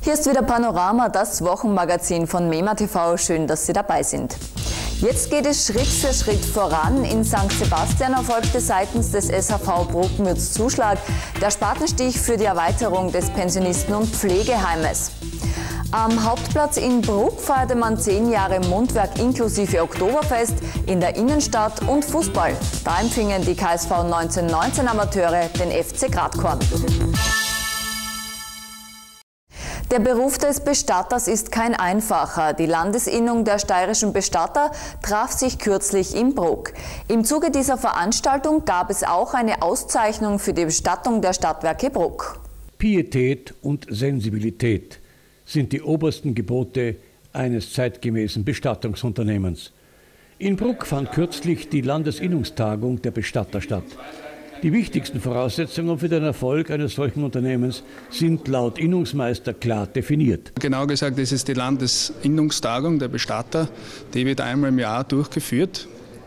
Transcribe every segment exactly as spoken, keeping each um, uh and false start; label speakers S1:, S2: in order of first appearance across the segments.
S1: Hier ist wieder Panorama, das Wochenmagazin von MEMA T V. Schön, dass Sie dabei sind. Jetzt geht es Schritt für Schritt voran. In Sankt Sebastian erfolgte seitens des S H V Bruckmütz Zuschlag, der Spatenstich für die Erweiterung des Pensionisten- und Pflegeheimes. Am Hauptplatz in Bruck feierte man zehn Jahre Mundwerk inklusive Oktoberfest in der Innenstadt und Fußball. Da empfingen die K S V neunzehnhundertneunzehn Amateure den F C Gradkorn. Der Beruf des Bestatters ist kein einfacher. Die Landesinnung der steirischen Bestatter traf sich kürzlich in Bruck. Im Zuge dieser Veranstaltung gab es auch eine Auszeichnung für die Bestattung der Stadtwerke Bruck.
S2: Pietät und Sensibilität sind die obersten Gebote eines zeitgemäßen Bestattungsunternehmens. In Bruck fand kürzlich die Landesinnungstagung der Bestatter statt. Die wichtigsten Voraussetzungen für den Erfolg eines solchen Unternehmens sind laut Innungsmeister klar definiert.
S3: Genau gesagt, es ist die Landesinnungstagung der Bestatter, die wird einmal im Jahr durchgeführt.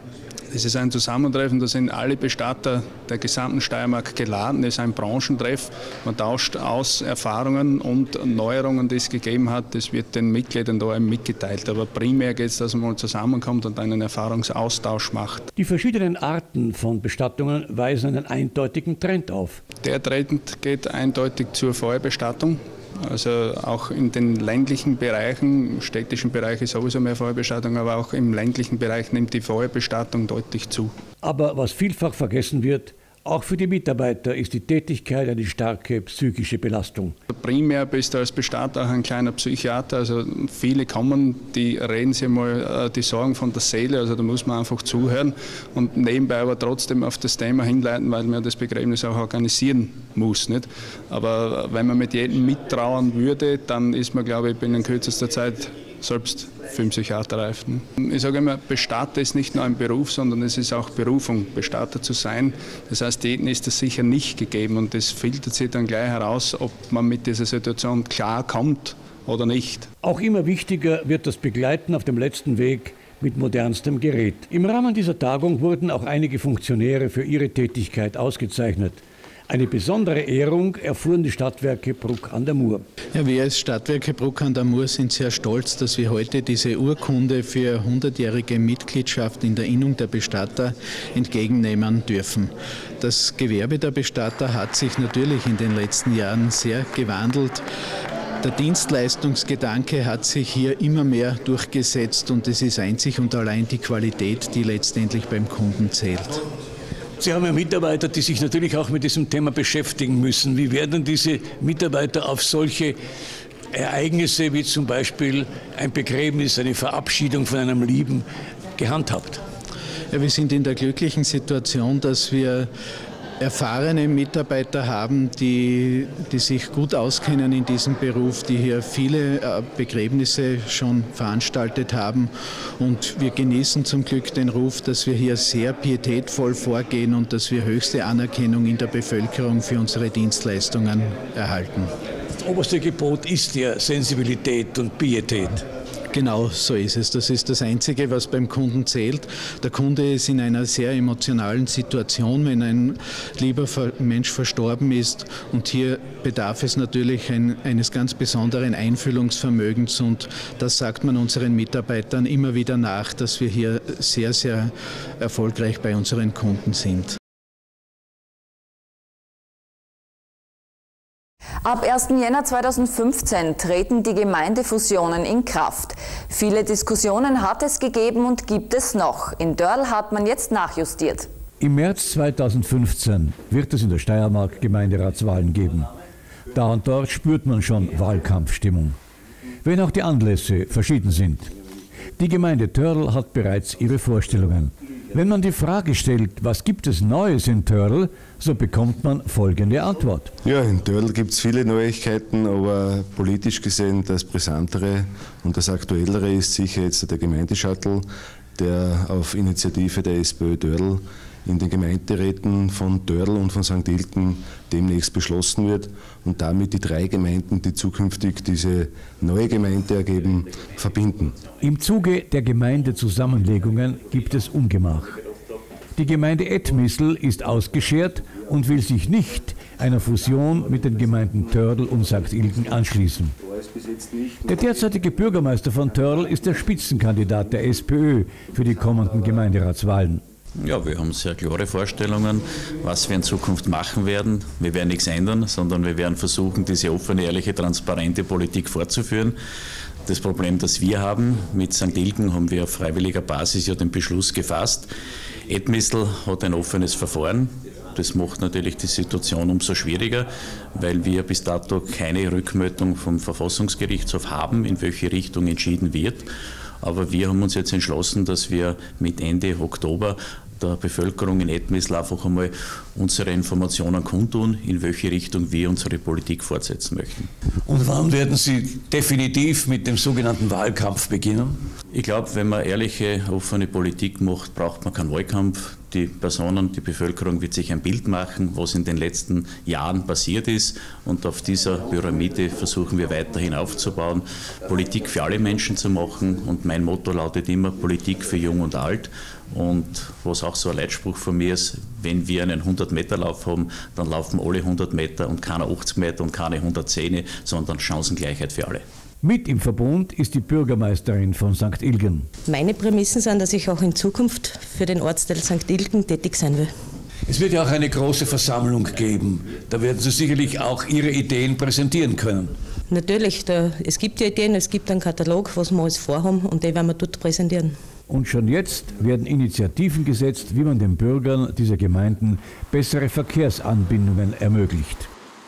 S3: Es ist ein Zusammentreffen, da sind alle Bestatter der gesamten Steiermark geladen. Es ist ein Branchentreff. Man tauscht aus Erfahrungen und Neuerungen, die es gegeben hat. Das wird den Mitgliedern da eben mitgeteilt. Aber primär geht es, dass man mal zusammenkommt und einen Erfahrungsaustausch macht.
S2: Die verschiedenen Arten von Bestattungen weisen einen eindeutigen Trend auf.
S3: Der Trend geht eindeutig zur Feuerbestattung. Also auch in den ländlichen Bereichen, im städtischen Bereich ist sowieso mehr Feuerbestattung, aber auch im ländlichen Bereich nimmt die Feuerbestattung deutlich zu.
S2: Aber was vielfach vergessen wird, auch für die Mitarbeiter ist die Tätigkeit eine starke psychische Belastung.
S3: Primär bist du als Bestatter auch ein kleiner Psychiater. Also viele kommen, die reden sich mal die Sorgen von der Seele. Also da muss man einfach zuhören und nebenbei aber trotzdem auf das Thema hinleiten, weil man das Begräbnis auch organisieren muss. Nicht? Aber wenn man mit jedem mittrauern würde, dann ist man, glaube ich, binnen kürzester Zeit selbst für den Psychiater reif. Ich sage immer, Bestatter ist nicht nur ein Beruf, sondern es ist auch Berufung, Bestatter zu sein. Das heißt, jedem ist das sicher nicht gegeben und das filtert sich dann gleich heraus, ob man mit dieser Situation klarkommt oder nicht.
S2: Auch immer wichtiger wird das Begleiten auf dem letzten Weg mit modernstem Gerät. Im Rahmen dieser Tagung wurden auch einige Funktionäre für ihre Tätigkeit ausgezeichnet. Eine besondere Ehrung erfuhren die Stadtwerke Bruck an der Mur.
S4: Ja, wir als Stadtwerke Bruck an der Mur sind sehr stolz, dass wir heute diese Urkunde für hundertjährige Mitgliedschaft in der Innung der Bestatter entgegennehmen dürfen. Das Gewerbe der Bestatter hat sich natürlich in den letzten Jahren sehr gewandelt. Der Dienstleistungsgedanke hat sich hier immer mehr durchgesetzt und es ist einzig und allein die Qualität, die letztendlich beim Kunden zählt.
S2: Sie haben ja Mitarbeiter, die sich natürlich auch mit diesem Thema beschäftigen müssen. Wie werden diese Mitarbeiter auf solche Ereignisse wie zum Beispiel ein Begräbnis, eine Verabschiedung von einem Lieben gehandhabt?
S4: Ja, wir sind in der glücklichen Situation, dass wir erfahrene Mitarbeiter haben, die, die sich gut auskennen in diesem Beruf, die hier viele Begräbnisse schon veranstaltet haben. Und wir genießen zum Glück den Ruf, dass wir hier sehr pietätvoll vorgehen und dass wir höchste Anerkennung in der Bevölkerung für unsere Dienstleistungen erhalten.
S2: Das oberste Gebot ist ja Sensibilität und Pietät.
S4: Genau so ist es. Das ist das Einzige, was beim Kunden zählt. Der Kunde ist in einer sehr emotionalen Situation, wenn ein lieber Mensch verstorben ist. Und hier bedarf es natürlich ein, eines ganz besonderen Einfühlungsvermögens. Und das sagt man unseren Mitarbeitern immer wieder nach, dass wir hier sehr, sehr erfolgreich bei unseren Kunden sind.
S1: Ab ersten Jänner zweitausendfünfzehn treten die Gemeindefusionen in Kraft. Viele Diskussionen hat es gegeben und gibt es noch. In Dörl hat man jetzt nachjustiert.
S2: Im März zweitausendfünfzehn wird es in der Steiermark Gemeinderatswahlen geben. Da und dort spürt man schon Wahlkampfstimmung. Wenn auch die Anlässe verschieden sind. Die Gemeinde Törl hat bereits ihre Vorstellungen. Wenn man die Frage stellt, was gibt es Neues in Törl, so bekommt man folgende Antwort.
S5: Ja, in Törl gibt es viele Neuigkeiten, aber politisch gesehen das Brisantere und das Aktuellere ist sicher jetzt der Gemeindeshuttle, der auf Initiative der SPÖ Törl in den Gemeinderäten von Törl und von Sankt Ilten demnächst beschlossen wird und damit die drei Gemeinden, die zukünftig diese neue Gemeinde ergeben, verbinden.
S2: Im Zuge der Gemeindezusammenlegungen gibt es Ungemach. Die Gemeinde Etmissl ist ausgeschert und will sich nicht einer Fusion mit den Gemeinden Tördl und Sankt Ilgen anschließen. Der derzeitige Bürgermeister von Tördl ist der Spitzenkandidat der SPÖ für die kommenden Gemeinderatswahlen.
S6: Ja, wir haben sehr klare Vorstellungen, was wir in Zukunft machen werden. Wir werden nichts ändern, sondern wir werden versuchen, diese offene, ehrliche, transparente Politik fortzuführen. Das Problem, das wir haben, mit Sankt Ilgen haben wir auf freiwilliger Basis ja den Beschluss gefasst. Edmisl hat ein offenes Verfahren. Das macht natürlich die Situation umso schwieriger, weil wir bis dato keine Rückmeldung vom Verfassungsgerichtshof haben, in welche Richtung entschieden wird. Aber wir haben uns jetzt entschlossen, dass wir mit Ende Oktober der Bevölkerung in Edmisl einfach einmal unsere Informationen kundtun, in welche Richtung wir unsere Politik fortsetzen möchten.
S7: Und wann werden Sie definitiv mit dem sogenannten Wahlkampf beginnen?
S6: Ich glaube, wenn man ehrliche, offene Politik macht, braucht man keinen Wahlkampf. Die Personen, die Bevölkerung wird sich ein Bild machen, was in den letzten Jahren passiert ist. Und auf dieser Pyramide versuchen wir weiterhin aufzubauen, Politik für alle Menschen zu machen. Und mein Motto lautet immer Politik für Jung und Alt. Und was auch so ein Leitspruch von mir ist, wenn wir einen hundert-Meter-Lauf haben, dann laufen alle hundert Meter und keine achtzig Meter und keine hundertzehn, sondern Chancengleichheit für alle.
S2: Mit im Verbund ist die Bürgermeisterin von Sankt Ilgen.
S8: Meine Prämissen sind, dass ich auch in Zukunft für den Ortsteil Sankt Ilgen tätig sein will.
S7: Es wird ja auch eine große Versammlung geben. Da werden Sie sicherlich auch Ihre Ideen präsentieren können.
S8: Natürlich, da, es gibt ja Ideen, es gibt einen Katalog, was wir alles vorhaben und den werden wir dort präsentieren.
S2: Und schon jetzt werden Initiativen gesetzt, wie man den Bürgern dieser Gemeinden bessere Verkehrsanbindungen ermöglicht.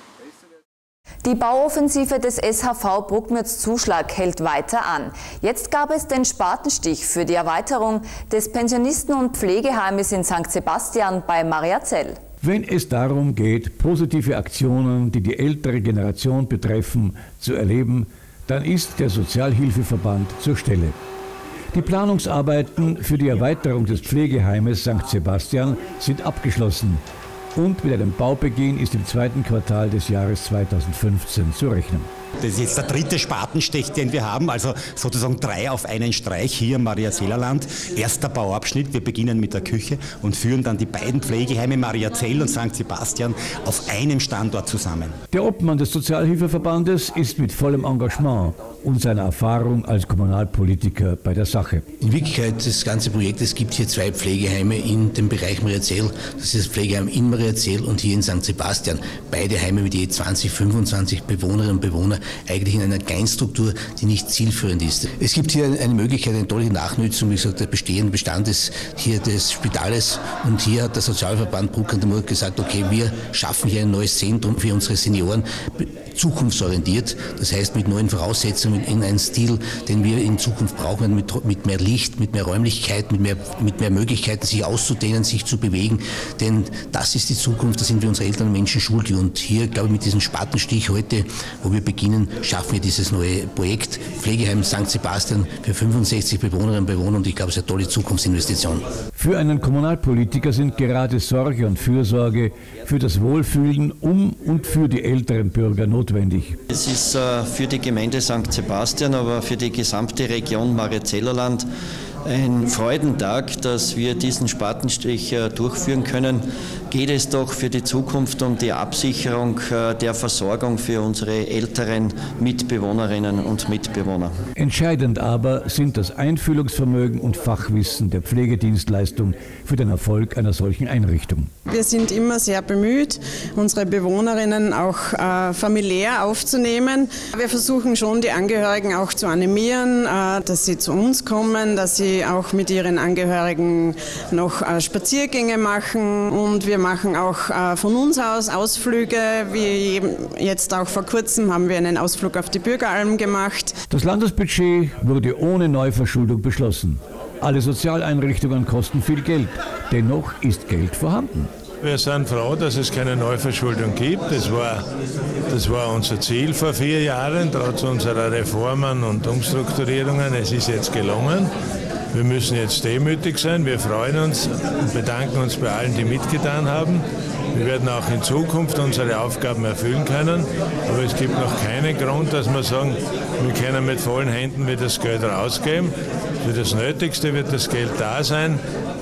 S1: Die Bauoffensive des S H V Bruckmütz-Zuschlag hält weiter an. Jetzt gab es den Spatenstich für die Erweiterung des Pensionisten- und Pflegeheimes in Sankt Sebastian bei Mariazell.
S2: Wenn es darum geht, positive Aktionen, die die ältere Generation betreffen, zu erleben, dann ist der Sozialhilfeverband zur Stelle. Die Planungsarbeiten für die Erweiterung des Pflegeheimes Sankt Sebastian sind abgeschlossen. Und mit einem Baubeginn ist im zweiten Quartal des Jahres zweitausendfünfzehn zu rechnen.
S9: Das ist jetzt der dritte Spatenstich, den wir haben, also sozusagen drei auf einen Streich hier im Mariazellerland. Erster Bauabschnitt, wir beginnen mit der Küche und führen dann die beiden Pflegeheime Mariazell und Sankt Sebastian auf einem Standort zusammen.
S2: Der Obmann des Sozialhilfeverbandes ist mit vollem Engagement und seiner Erfahrung als Kommunalpolitiker bei der Sache.
S10: In Wirklichkeit, das ganze Projekt, es gibt hier zwei Pflegeheime in dem Bereich Mariazell. Das ist das Pflegeheim in Mariazell und hier in Sankt Sebastian. Beide Heime mit je zwanzig, fünfundzwanzig Bewohnerinnen und Bewohnern, eigentlich in einer Kleinstruktur, die nicht zielführend ist. Es gibt hier eine Möglichkeit, eine tolle Nachnutzung, wie gesagt, des bestehenden Bestandes hier des Spitales. Und hier hat der Sozialverband Bruck an der Mur gesagt, okay, wir schaffen hier ein neues Zentrum für unsere Senioren, zukunftsorientiert, das heißt mit neuen Voraussetzungen in einen Stil, den wir in Zukunft brauchen, mit, mit mehr Licht, mit mehr Räumlichkeit, mit mehr, mit mehr Möglichkeiten, sich auszudehnen, sich zu bewegen, denn das ist die Zukunft, da sind wir unsere älteren Menschen schuldig. Und hier, glaube ich, mit diesem Spatenstich heute, wo wir beginnen, schaffen wir dieses neue Projekt Pflegeheim Sankt Sebastian für fünfundsechzig Bewohnerinnen und Bewohner und ich glaube, es ist eine tolle Zukunftsinvestition.
S2: Für einen Kommunalpolitiker sind gerade Sorge und Fürsorge für das Wohlfühlen um und für die älteren Bürger notwendig.
S11: Es ist äh, für die Gemeinde Sankt Sebastian, aber für die gesamte Region Mariazellerland ein Freudentag, dass wir diesen Spatenstich äh, durchführen können. Geht es doch für die Zukunft um die Absicherung äh, der Versorgung für unsere älteren Mitbewohnerinnen und Mitbewohner.
S2: Entscheidend aber sind das Einfühlungsvermögen und Fachwissen der Pflegedienstleistung für den Erfolg einer solchen Einrichtung.
S12: Wir sind immer sehr bemüht, unsere Bewohnerinnen auch äh, familiär aufzunehmen. Wir versuchen schon, die Angehörigen auch zu animieren, äh, dass sie zu uns kommen, dass sie auch mit ihren Angehörigen noch äh, Spaziergänge machen und wir machen auch äh, von uns aus Ausflüge. Wie jetzt auch vor kurzem haben wir einen Ausflug auf die Bürgeralm gemacht.
S2: Das Landesbudget wurde ohne Neuverschuldung beschlossen. Alle Sozialeinrichtungen kosten viel Geld. Dennoch ist Geld vorhanden.
S13: Wir sind froh, dass es keine Neuverschuldung gibt. Das war, das war unser Ziel vor vier Jahren, trotz unserer Reformen und Umstrukturierungen. Es ist jetzt gelungen. Wir müssen jetzt demütig sein. Wir freuen uns und bedanken uns bei allen, die mitgetan haben. Wir werden auch in Zukunft unsere Aufgaben erfüllen können. Aber es gibt noch keinen Grund, dass wir sagen, wir können mit vollen Händen wieder das Geld rausgeben. Für das Nötigste wird das Geld da sein.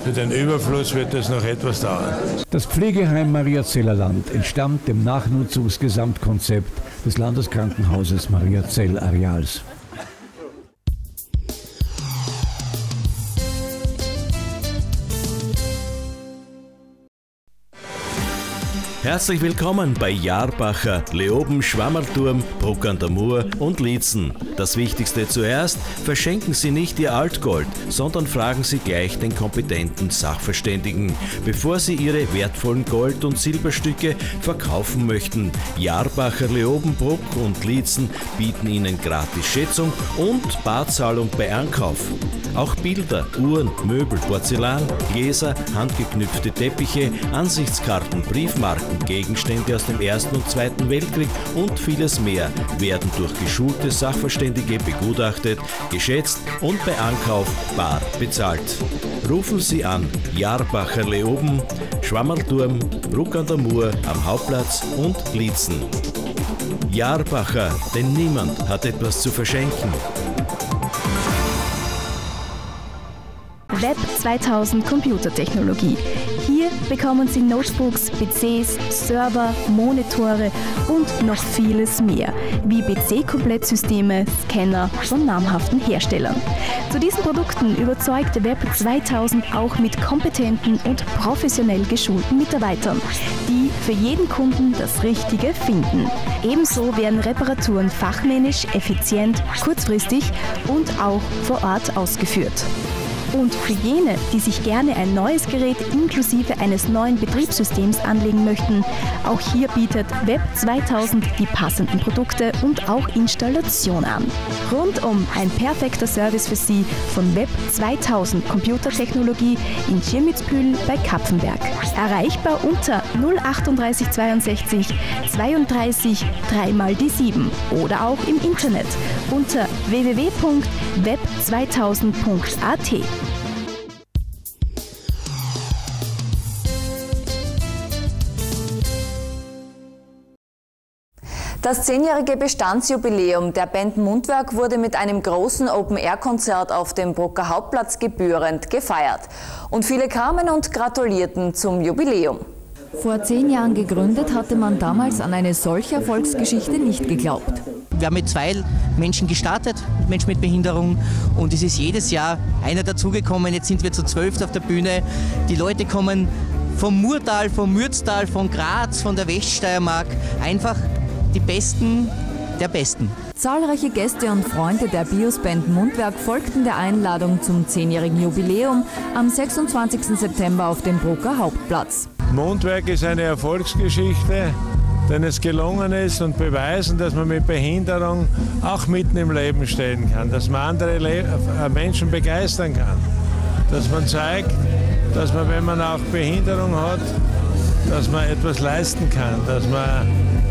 S13: für den Überfluss wird es noch etwas dauern.
S2: Das Pflegeheim Mariazellerland entstammt dem Nachnutzungsgesamtkonzept des Landeskrankenhauses Mariazell-Areals.
S14: Herzlich willkommen bei Jarbacher, Leoben, Schwammerturm, Bruck an der Mur und Liezen. Das Wichtigste zuerst, verschenken Sie nicht Ihr Altgold, sondern fragen Sie gleich den kompetenten Sachverständigen, bevor Sie Ihre wertvollen Gold- und Silberstücke verkaufen möchten. Jarbacher, Leoben, Bruck und Liezen bieten Ihnen gratis Schätzung und Barzahlung bei Ankauf. Auch Bilder, Uhren, Möbel, Porzellan, Gläser, handgeknüpfte Teppiche, Ansichtskarten, Briefmarken, Gegenstände aus dem Ersten und Zweiten Weltkrieg und vieles mehr werden durch geschulte Sachverständige begutachtet, geschätzt und bei Ankauf bar bezahlt. Rufen Sie an Jarbacher Leoben, Schwammerturm, Bruck an der Mur am Hauptplatz und Liezen. Jarbacher, denn niemand hat etwas zu verschenken.
S15: Web zweitausend Computertechnologie. Hier bekommen Sie Notebooks, P Cs, Server, Monitore und noch vieles mehr, wie P C-Komplettsysteme, Scanner von namhaften Herstellern. Zu diesen Produkten überzeugt Web zweitausend auch mit kompetenten und professionell geschulten Mitarbeitern, die für jeden Kunden das Richtige finden. Ebenso werden Reparaturen fachmännisch, effizient, kurzfristig und auch vor Ort ausgeführt. Und für jene, die sich gerne ein neues Gerät inklusive eines neuen Betriebssystems anlegen möchten, auch hier bietet Web zweitausend die passenden Produkte und auch Installation an. Rundum ein perfekter Service für Sie von Web zweitausend Computertechnologie in Schirmitzbühel bei Kapfenberg. Erreichbar unter null achtunddreißig zweiundsechzig zweiunddreißig drei mal die sieben oder auch im Internet unter w w w punkt web zweitausend punkt a t.
S1: Das zehnjährige Bestandsjubiläum der Band Mundwerk wurde mit einem großen Open-Air-Konzert auf dem Brucker Hauptplatz gebührend gefeiert. Und viele kamen und gratulierten zum Jubiläum.
S16: Vor zehn Jahren gegründet, hatte man damals an eine solche Erfolgsgeschichte nicht geglaubt.
S17: Wir haben mit zwei Menschen gestartet, Menschen mit Behinderung, und es ist jedes Jahr einer dazugekommen. Jetzt sind wir zu zwölf auf der Bühne. Die Leute kommen vom Murtal, vom Mürztal, von Graz, von der Weststeiermark. Einfach die Besten der Besten.
S16: Zahlreiche Gäste und Freunde der Bios-Band Mundwerk folgten der Einladung zum zehnjährigen Jubiläum am sechsundzwanzigsten September auf dem Brucker Hauptplatz.
S13: Mundwerk ist eine Erfolgsgeschichte, denn es gelungen ist und beweisen, dass man mit Behinderung auch mitten im Leben stehen kann, dass man andere Le Menschen begeistern kann, dass man zeigt, dass man, wenn man auch Behinderung hat, dass man etwas leisten kann, dass man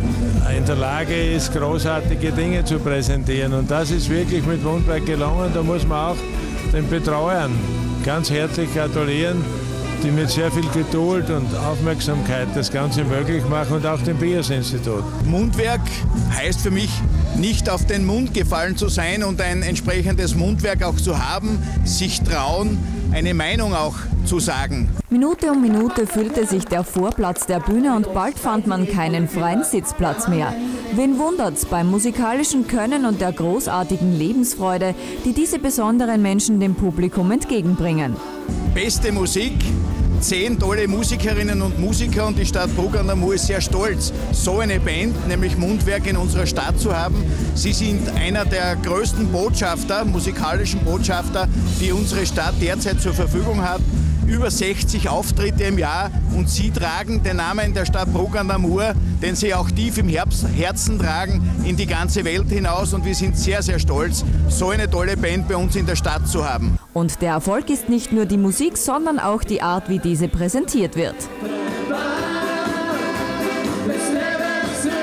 S13: in der Lage ist, großartige Dinge zu präsentieren. Und das ist wirklich mit Mundwerk gelungen. Da muss man auch den Betreuern ganz herzlich gratulieren, die mit sehr viel Geduld und Aufmerksamkeit das Ganze möglich machen, und auch dem Bios-Institut.
S18: Mundwerk heißt für mich, nicht auf den Mund gefallen zu sein und ein entsprechendes Mundwerk auch zu haben, sich trauen, eine Meinung auch zu sagen.
S16: Minute um Minute füllte sich der Vorplatz der Bühne und bald fand man keinen freien Sitzplatz mehr. Wen wundert's beim musikalischen Können und der großartigen Lebensfreude, die diese besonderen Menschen dem Publikum entgegenbringen.
S18: Beste Musik, zehn tolle Musikerinnen und Musiker, und die Stadt Bruck an der Mur ist sehr stolz, so eine Band, nämlich Mundwerk, in unserer Stadt zu haben. Sie sind einer der größten Botschafter, musikalischen Botschafter, die unsere Stadt derzeit zur Verfügung hat. Über sechzig Auftritte im Jahr, und sie tragen den Namen der Stadt Bruck an der Mur, den sie auch tief im Herzen tragen, in die ganze Welt hinaus, und wir sind sehr, sehr stolz, so eine tolle Band bei uns in der Stadt zu haben.
S16: Und der Erfolg ist nicht nur die Musik, sondern auch die Art, wie diese präsentiert wird.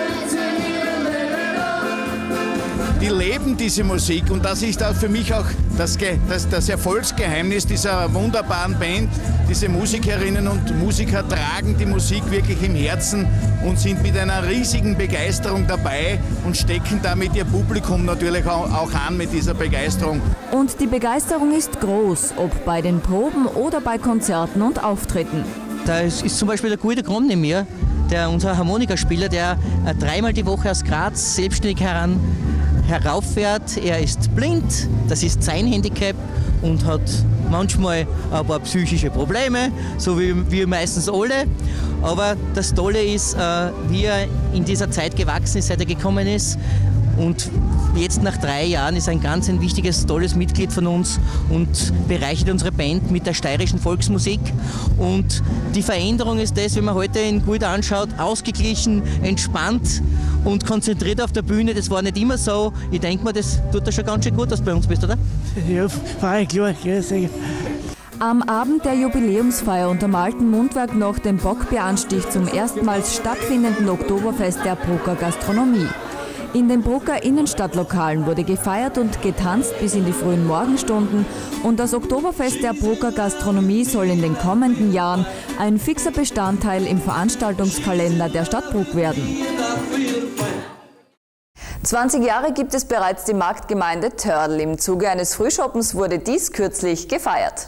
S18: Die leben diese Musik, und das ist auch für mich auch das, das, das Erfolgsgeheimnis dieser wunderbaren Band. Diese Musikerinnen und Musiker tragen die Musik wirklich im Herzen und sind mit einer riesigen Begeisterung dabei und stecken damit ihr Publikum natürlich auch an mit dieser Begeisterung.
S16: Und die Begeisterung ist groß, ob bei den Proben oder bei Konzerten und Auftritten.
S17: Da ist, ist zum Beispiel der gute Grund neben mir, der, unser Harmonikaspieler, der äh, dreimal die Woche aus Graz selbstständig heran, herauffährt. Er ist blind, das ist sein Handicap und hat manchmal ein paar psychische Probleme, so wie wir meistens alle. Aber das Tolle ist, äh, wie er in dieser Zeit gewachsen ist, seit er gekommen ist. Und jetzt nach drei Jahren ist er ein ganz ein wichtiges, tolles Mitglied von uns und bereichert unsere Band mit der steirischen Volksmusik. Und die Veränderung ist das, wenn man heute ihn gut anschaut, ausgeglichen, entspannt und konzentriert auf der Bühne. Das war nicht immer so. Ich denke mal, das tut da schon ganz schön gut, dass du bei uns bist, oder?
S19: Ja, war klar, ja, sicher.
S16: Am Abend der Jubiläumsfeier unterm Alten Mundwerk nach dem Bockbieranstich zum erstmals stattfindenden Oktoberfest der Brucker Gastronomie. In den Brucker Innenstadtlokalen wurde gefeiert und getanzt bis in die frühen Morgenstunden und das Oktoberfest der Brucker Gastronomie soll in den kommenden Jahren ein fixer Bestandteil im Veranstaltungskalender der Stadt Bruck werden. zwanzig Jahre gibt es bereits die Marktgemeinde Törl. Im Zuge eines Frühschoppens wurde dies kürzlich gefeiert.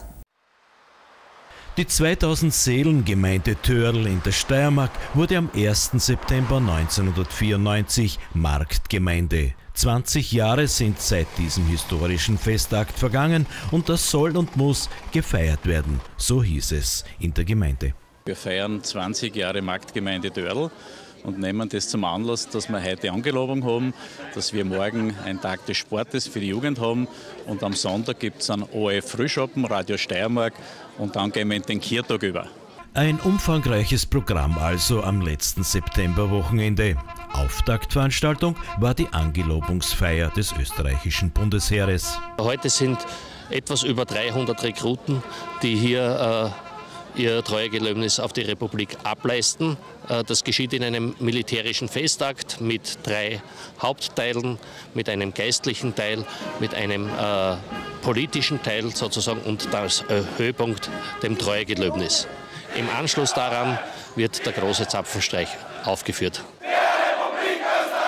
S14: Die zweitausend Seelen Gemeinde Törl in der Steiermark wurde am ersten September neunzehnhundertvierundneunzig Marktgemeinde. zwanzig Jahre sind seit diesem historischen Festakt vergangen und das soll und muss gefeiert werden, so hieß es in der Gemeinde.
S6: Wir feiern zwanzig Jahre Marktgemeinde Törl und nehmen das zum Anlass, dass wir heute Angelobung haben, dass wir morgen einen Tag des Sportes für die Jugend haben und am Sonntag gibt es einen O R F Frühschoppen, Radio Steiermark und dann gehen wir in den Kirchtag über.
S14: Ein umfangreiches Programm also am letzten Septemberwochenende. Auftaktveranstaltung war die Angelobungsfeier des österreichischen Bundesheeres.
S20: Heute sind etwas über dreihundert Rekruten, die hier äh, ihr Treuegelöbnis auf die Republik ableisten. Das geschieht in einem militärischen Festakt mit drei Hauptteilen, mit einem geistlichen Teil, mit einem äh, politischen Teil sozusagen und als äh, Höhepunkt dem Treuegelöbnis. Im Anschluss daran wird der große Zapfenstreich aufgeführt.
S21: Der Republik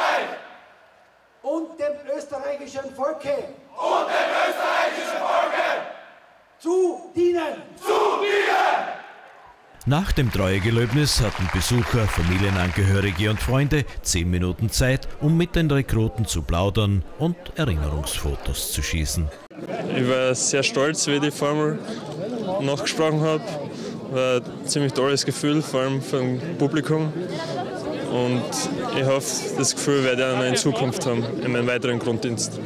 S21: Österreich und dem österreichischen Volke und dem österreichischen Volke zu dienen. Zu dienen!
S14: Nach dem Treuegelöbnis hatten Besucher, Familienangehörige und Freunde zehn Minuten Zeit, um mit den Rekruten zu plaudern und Erinnerungsfotos zu schießen.
S22: Ich war sehr stolz, wie ich die Formel nachgesprochen habe. War ein ziemlich tolles Gefühl, vor allem vom Publikum. Und ich hoffe, das Gefühl werde ich auch noch in Zukunft haben, in meinem weiteren Grunddienst.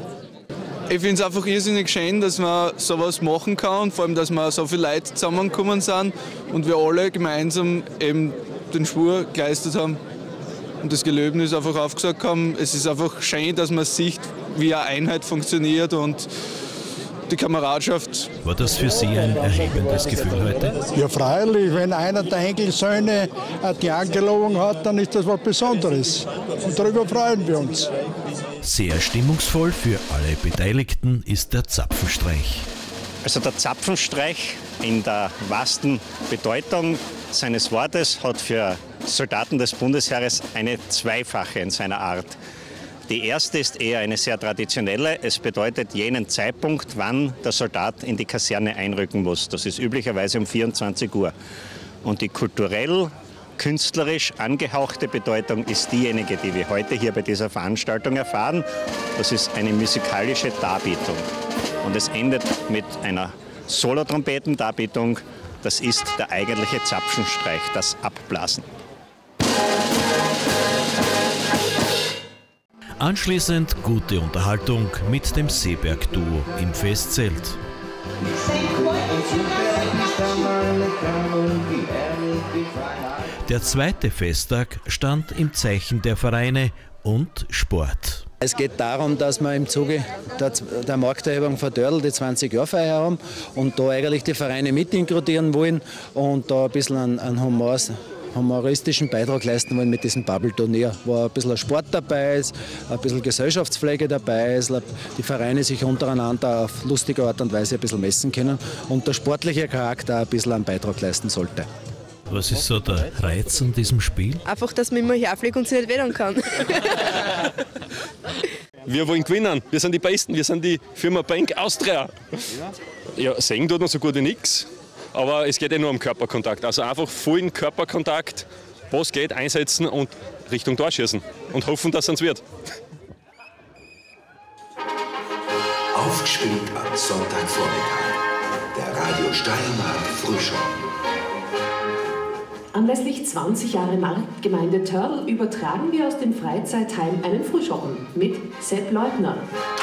S23: Ich finde es einfach irrsinnig schön, dass man sowas machen kann und vor allem, dass wir so viele Leute zusammengekommen sind und wir alle gemeinsam eben den Schwur geleistet haben und das Gelöbnis einfach aufgesagt haben. Es ist einfach schön, dass man sieht, wie eine Einheit funktioniert und die Kameradschaft.
S14: War das für Sie ein erhebendes Gefühl heute?
S24: Ja, freilich. Wenn einer der Enkelsöhne die Angelobung hat, dann ist das was Besonderes. Und darüber freuen wir uns.
S14: Sehr stimmungsvoll für alle Beteiligten ist der Zapfenstreich.
S25: Also der Zapfenstreich in der wahrsten Bedeutung seines Wortes hat für Soldaten des Bundesheeres eine zweifache in seiner Art. Die erste ist eher eine sehr traditionelle. Es bedeutet jenen Zeitpunkt, wann der Soldat in die Kaserne einrücken muss. Das ist üblicherweise um vierundzwanzig Uhr. Und die kulturell, künstlerisch angehauchte Bedeutung ist diejenige, die wir heute hier bei dieser Veranstaltung erfahren. Das ist eine musikalische Darbietung. Und es endet mit einer Solotrompetendarbietung. Das ist der eigentliche Zapfenstreich, das Abblasen.
S14: Anschließend gute Unterhaltung mit dem Seeberg-Duo im Festzelt. Der zweite Festtag stand im Zeichen der Vereine und Sport.
S26: Es geht darum, dass wir im Zuge der, der Markterhebung von Törl die zwanzig-Jahr-Feier haben und da eigentlich die Vereine mit inkludieren wollen und da ein bisschen einen, einen Humor humoristischen Beitrag leisten wollen mit diesem Bubble-Turnier, wo ein bisschen Sport dabei ist, ein bisschen Gesellschaftspflege dabei ist, die Vereine sich untereinander auf lustige Art und Weise ein bisschen messen können und der sportliche Charakter ein bisschen einen Beitrag leisten sollte.
S14: Was ist so der Reiz an diesem Spiel?
S3: Einfach, dass man immer herfliegt und sich nicht wehren kann.
S4: Wir wollen gewinnen. Wir sind die Besten. Wir sind die Firma Bank Austria. Ja, singen tut man so gut wie nichts. Aber es geht ja nur um Körperkontakt. Also einfach vollen Körperkontakt, was geht, einsetzen und Richtung Tor schießen. Und hoffen, dass es uns wird.
S5: Aufgespielt am Sonntagvormittag. Der Radio Steiermark Frühschoppen.
S7: Anlässlich zwanzig Jahre Marktgemeinde Törl übertragen wir aus dem Freizeitheim einen Frühschoppen mit Sepp Leutner.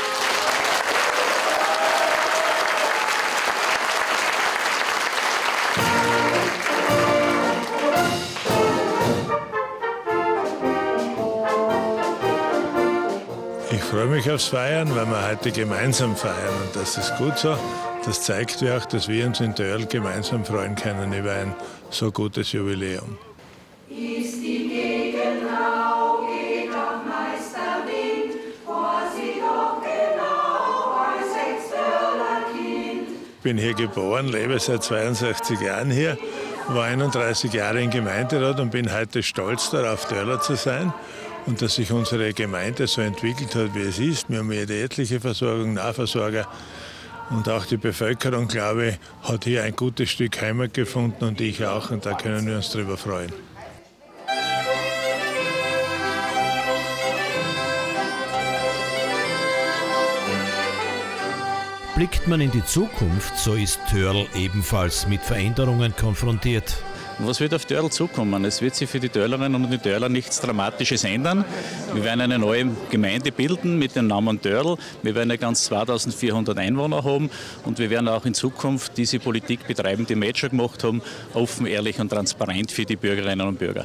S13: Ich freue mich aufs Feiern, weil wir heute gemeinsam feiern und das ist gut so. Das zeigt ja auch, dass wir uns in Törl gemeinsam freuen können über ein so gutes Jubiläum.
S21: Ist die Gegenau, geht auf Meisterwind, Vorsicht doch genau als Ex-Törler Kind.
S13: Ich bin hier geboren, lebe seit zweiundsechzig Jahren hier, war einunddreißig Jahre im Gemeinderat und bin heute stolz darauf, Törler zu sein. Und dass sich unsere Gemeinde so entwickelt hat, wie es ist. Wir haben hier die etliche Versorgung, Nahversorger. Und auch die Bevölkerung, glaube ich, hat hier ein gutes Stück Heimat gefunden und ich auch. Und da können wir uns darüber freuen.
S14: Blickt man in die Zukunft, so ist Törl ebenfalls mit Veränderungen konfrontiert.
S6: Was wird auf Törl zukommen? Es wird sich für die Törlerinnen und die Törler nichts Dramatisches ändern. Wir werden eine neue Gemeinde bilden mit dem Namen Törl. Wir werden ganz zweitausendvierhundert Einwohner haben und wir werden auch in Zukunft diese Politik betreiben, die wir jetzt schon gemacht haben, offen, ehrlich und transparent für die Bürgerinnen und Bürger.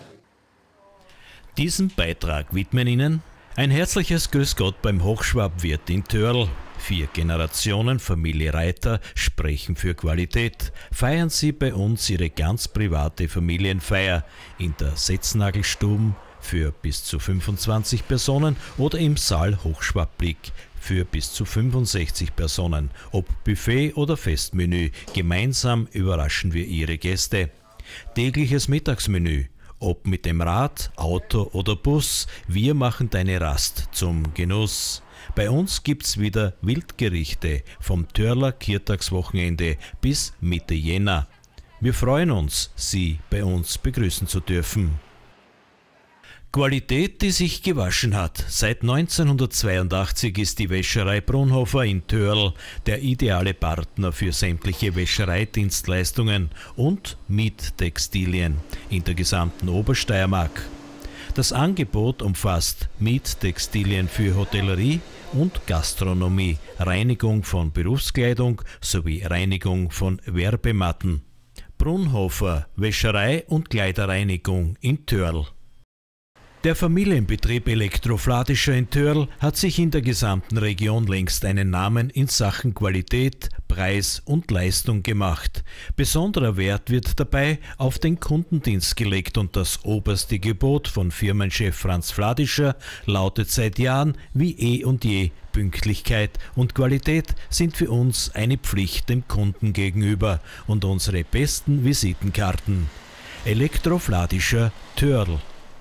S14: Diesen Beitrag widmen Ihnen ein herzliches Grüß Gott beim Hochschwabwirt in Törl. Vier Generationen Familie Reiter sprechen für Qualität. Feiern Sie bei uns Ihre ganz private Familienfeier in der Setznagelstube für bis zu fünfundzwanzig Personen oder im Saal Hochschwabblick für bis zu fünfundsechzig Personen. Ob Buffet oder Festmenü, gemeinsam überraschen wir Ihre Gäste. Tägliches Mittagsmenü. Ob mit dem Rad, Auto oder Bus, wir machen deine Rast zum Genuss. Bei uns gibt's wieder Wildgerichte vom Törler Kirtagswochenende bis Mitte Jänner. Wir freuen uns, Sie bei uns begrüßen zu dürfen. Qualität, die sich gewaschen hat. Seit neunzehnhundertzweiundachtzig ist die Wäscherei Brunhofer in Törl der ideale Partner für sämtliche Wäschereidienstleistungen und Miettextilien in der gesamten Obersteiermark. Das Angebot umfasst Miettextilien für Hotellerie und Gastronomie, Reinigung von Berufskleidung sowie Reinigung von Werbematten. Brunhofer Wäscherei und Kleiderreinigung in Törl. Der Familienbetrieb Elektrofladischer in Törl hat sich in der gesamten Region längst einen Namen in Sachen Qualität, Preis und Leistung gemacht. Besonderer Wert wird dabei auf den Kundendienst gelegt und das oberste Gebot von Firmenchef Franz Fladischer lautet seit Jahren wie eh und je: Pünktlichkeit und Qualität sind für uns eine Pflicht dem Kunden gegenüber und unsere besten Visitenkarten. Elektrofladischer Törl.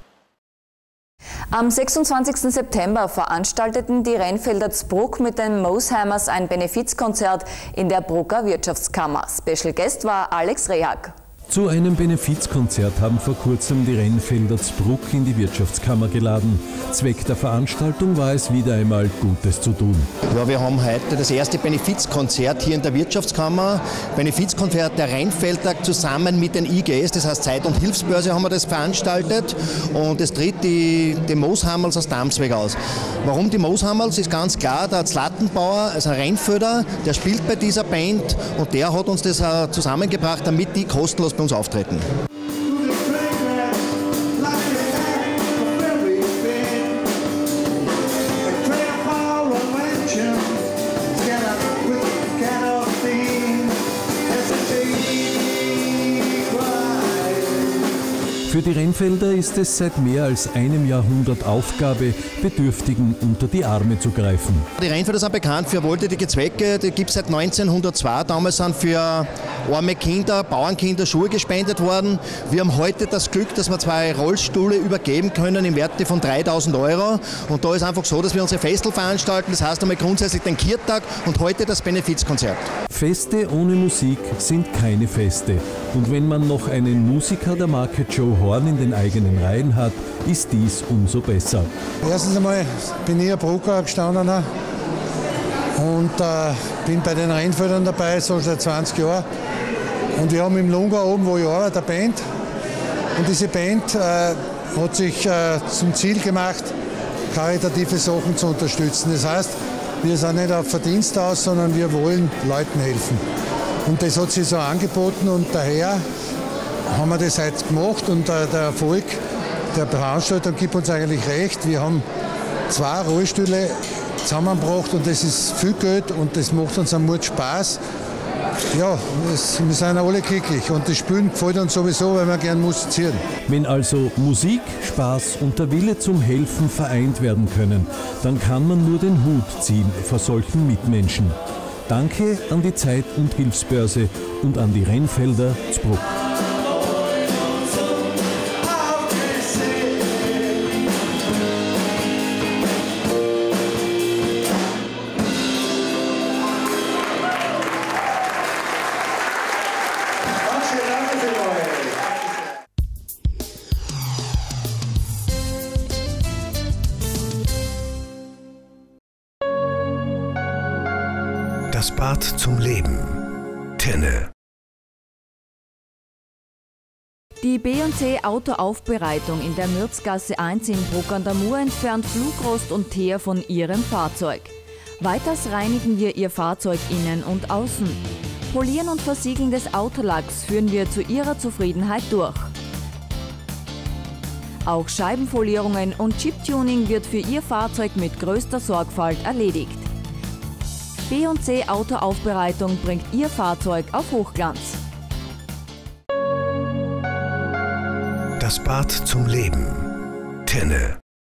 S1: Am sechsundzwanzigsten September veranstalteten die Rheinfelder Zbruck mit den Mosheimers ein Benefizkonzert in der Brucker Wirtschaftskammer. Special Guest war Alex Rehag.
S8: Zu einem Benefizkonzert haben vor kurzem die Rheinfelder Zbruck in die Wirtschaftskammer geladen. Zweck der Veranstaltung war es, wieder einmal Gutes zu tun.
S9: Ja, wir haben heute das erste Benefizkonzert hier in der Wirtschaftskammer. Benefizkonzert der Rheinfelder zusammen mit den I G S, das heißt Zeit- und Hilfsbörse, haben wir das veranstaltet. Und es tritt die, die Moshammels aus Damsweg aus. Warum die Moshammels? Ist ganz klar, der Zlattenbauer, also ein Rheinfelder, der spielt bei dieser Band und der hat uns das zusammengebracht, damit die kostenlos bei uns auftreten.
S8: die Rennfelder ist es seit mehr als einem Jahrhundert Aufgabe, Bedürftigen unter die Arme zu greifen.
S9: Die Rennfelder sind bekannt für wohltätige Zwecke. Die gibt es seit neunzehnhundertzwei. Damals sind für arme Kinder, Bauernkinder Schuhe gespendet worden. Wir haben heute das Glück, dass wir zwei Rollstühle übergeben können im Werte von dreitausend Euro. Und da ist einfach so, dass wir unsere Festel veranstalten. Das heißt einmal grundsätzlich den Kirtag und heute das Benefizkonzert.
S8: Feste ohne Musik sind keine Feste. Und wenn man noch einen Musiker der Marke Joe Horn in den eigenen Reihen hat, ist dies umso besser.
S24: Erstens einmal bin ich ein Brucker gestandener und äh, bin bei den Rennfeldern dabei, so seit zwanzig Jahren. Und wir haben im Lunga oben, wo ich arbeite, eine Band. Und diese Band äh, hat sich äh, zum Ziel gemacht, karitative Sachen zu unterstützen. Das heißt, wir sind nicht auf Verdienst aus, sondern wir wollen Leuten helfen. Und das hat sich so angeboten und daher haben wir das heute gemacht und äh, der Erfolg der Veranstaltung gibt uns eigentlich recht. Wir haben zwei Rollstühle zusammengebracht und das ist viel Geld und das macht uns am Mut Spaß. Ja, das, wir sind alle glücklich und das Spielen gefällt uns sowieso, weil wir gerne musizieren.
S8: Wenn also Musik, Spaß und der Wille zum Helfen vereint werden können, dann kann man nur den Hut ziehen vor solchen Mitmenschen. Danke an die Zeit- und Hilfsbörse und an die Rennfelder Zbruck.
S5: Das Bad zum Leben. Tenne.
S16: Die B und C Autoaufbereitung in der Mürzgasse eins in Bruck an der Mur entfernt Flugrost und Teer von ihrem Fahrzeug. Weiters reinigen wir ihr Fahrzeug innen und außen. Polieren und Versiegeln des Autolacks führen wir zu ihrer Zufriedenheit durch. Auch Scheibenfolierungen und Chiptuning wird für ihr Fahrzeug mit größter Sorgfalt erledigt. B und C Autoaufbereitung bringt Ihr Fahrzeug auf Hochglanz.
S5: Das Bad zum Leben. Tenne.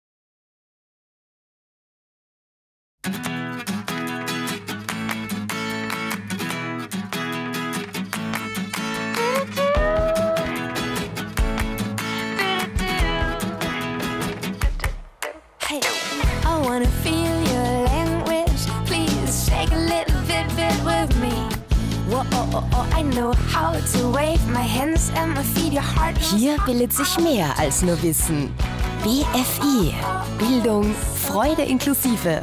S2: Hey, I wanna feel your language. Please shake a little bit, bit with me. Whoa, oh, oh, oh, I know how to wave my hands and my feet, your heart.
S10: Hier bildet sich mehr als nur Wissen. B F I. Bildung, Freude inklusive.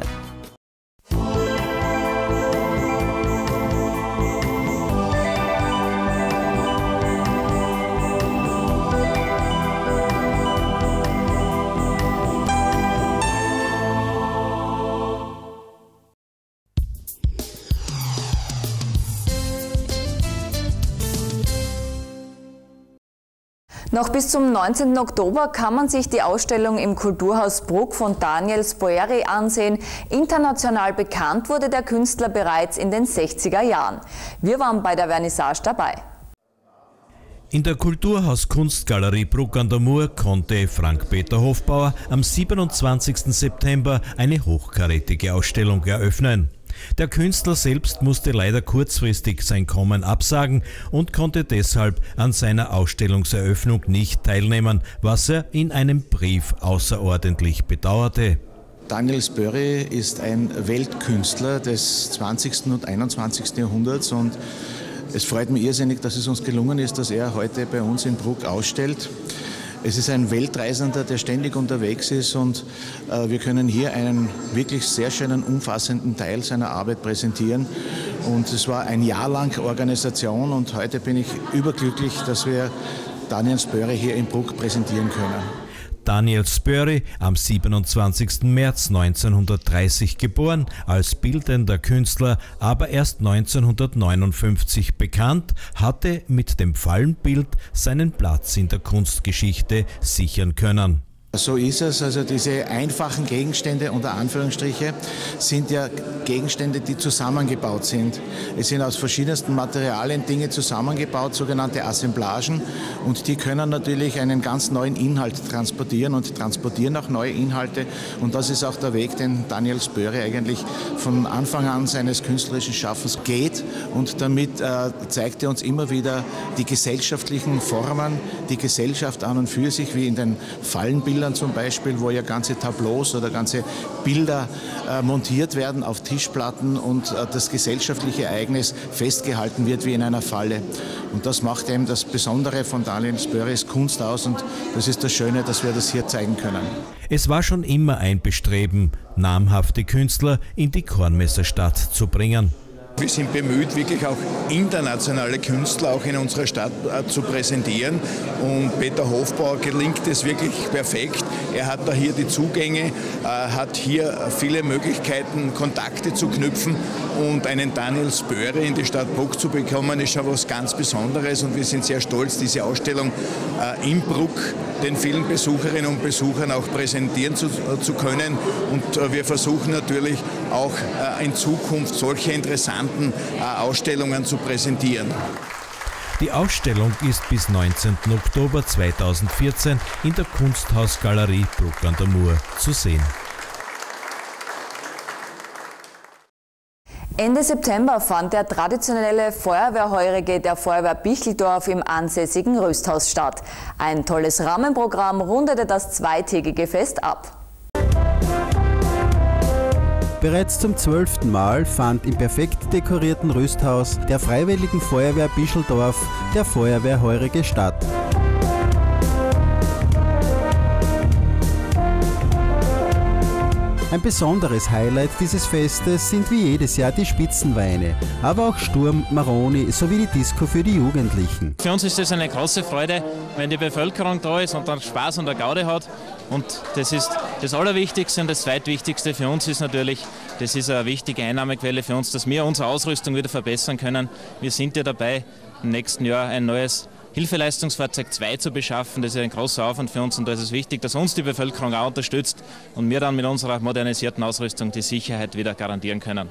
S1: Noch bis zum neunzehnten Oktober kann man sich die Ausstellung im Kulturhaus Bruck von Daniel Spoeri ansehen. International bekannt wurde der Künstler bereits in den sechziger Jahren. Wir waren bei der Vernissage dabei.
S14: In der Kulturhaus-Kunstgalerie Bruck an der Mur konnte Frank-Peter Hofbauer am siebenundzwanzigsten September eine hochkarätige Ausstellung eröffnen. Der Künstler selbst musste leider kurzfristig sein Kommen absagen und konnte deshalb an seiner Ausstellungseröffnung nicht teilnehmen, was er in einem Brief außerordentlich bedauerte.
S26: Daniel Spoeri ist ein Weltkünstler des zwanzigsten und einundzwanzigsten Jahrhunderts und es freut mich irrsinnig, dass es uns gelungen ist, dass er heute bei uns in Bruck ausstellt. Es ist ein Weltreisender, der ständig unterwegs ist und äh, wir können hier einen wirklich sehr schönen, umfassenden Teil seiner Arbeit präsentieren. Und es war ein Jahr lang Organisation und heute bin ich überglücklich, dass wir Daniel Spoeri hier in Bruck präsentieren können.
S14: Daniel Spoeri, am siebenundzwanzigsten März neunzehnhundertdreißig geboren, als bildender Künstler, aber erst neunzehnhundertneunundfünfzig bekannt, hatte mit dem Fallenbild seinen Platz in der Kunstgeschichte sichern können.
S11: So ist es. Also diese einfachen Gegenstände unter Anführungsstriche sind ja Gegenstände, die zusammengebaut sind. Es sind aus verschiedensten Materialien Dinge zusammengebaut, sogenannte Assemblagen, und die können natürlich einen ganz neuen Inhalt transportieren und transportieren auch neue Inhalte, und das ist auch der Weg, den Daniel Spöri eigentlich von Anfang an seines künstlerischen Schaffens geht, und damit äh, zeigt er uns immer wieder die gesellschaftlichen Formen, die Gesellschaft an und für sich, wie in den Fallenbildern zum Beispiel, wo ja ganze Tableaus oder ganze Bilder äh, montiert werden auf Tischplatten und äh, das gesellschaftliche Ereignis festgehalten wird wie in einer Falle. Und das macht eben das Besondere von Daniel Spöris Kunst aus, und das ist das Schöne, dass wir das hier zeigen können.
S14: Es war schon immer ein Bestreben, namhafte Künstler in die Kornmesserstadt zu bringen.
S12: Wir sind bemüht, wirklich auch internationale Künstler auch in unserer Stadt äh, zu präsentieren. Und Peter Hofbauer gelingt es wirklich perfekt. Er hat da hier die Zugänge, äh, hat hier viele Möglichkeiten, Kontakte zu knüpfen. Und einen Daniel Spöri in die Stadt Bruck zu bekommen, ist schon was ganz Besonderes. Und wir sind sehr stolz, diese Ausstellung äh, in Bruck den vielen Besucherinnen und Besuchern auch präsentieren zu, äh, zu können. Und äh, wir versuchen natürlich auch äh, in Zukunft solche interessanten Ausstellungen zu präsentieren.
S14: Die Ausstellung ist bis neunzehnten Oktober zweitausendvierzehn in der Kunsthausgalerie Bruck an der Mur zu sehen.
S1: Ende September fand der traditionelle Feuerwehrheurige der Feuerwehr Bicheldorf im ansässigen Rösthaus statt. Ein tolles Rahmenprogramm rundete das zweitägige Fest ab.
S15: Bereits zum zwölften Mal fand im perfekt dekorierten Rüsthaus der Freiwilligen Feuerwehr Bicheldorf der Feuerwehrheurige statt. Ein besonderes Highlight dieses Festes sind wie jedes Jahr die Spitzenweine, aber auch Sturm, Maroni sowie die Disco für die Jugendlichen.
S17: Für uns ist es eine große Freude, wenn die Bevölkerung da ist und dann Spaß und eine Gaude hat. Und das ist das Allerwichtigste, und das Zweitwichtigste für uns ist natürlich, das ist eine wichtige Einnahmequelle für uns, dass wir unsere Ausrüstung wieder verbessern können. Wir sind ja dabei, im nächsten Jahr ein neues Hilfeleistungsfahrzeug zwei zu beschaffen. Das ist ein großer Aufwand für uns, und da ist es wichtig, dass uns die Bevölkerung auch unterstützt und wir dann mit unserer modernisierten Ausrüstung die Sicherheit wieder garantieren können.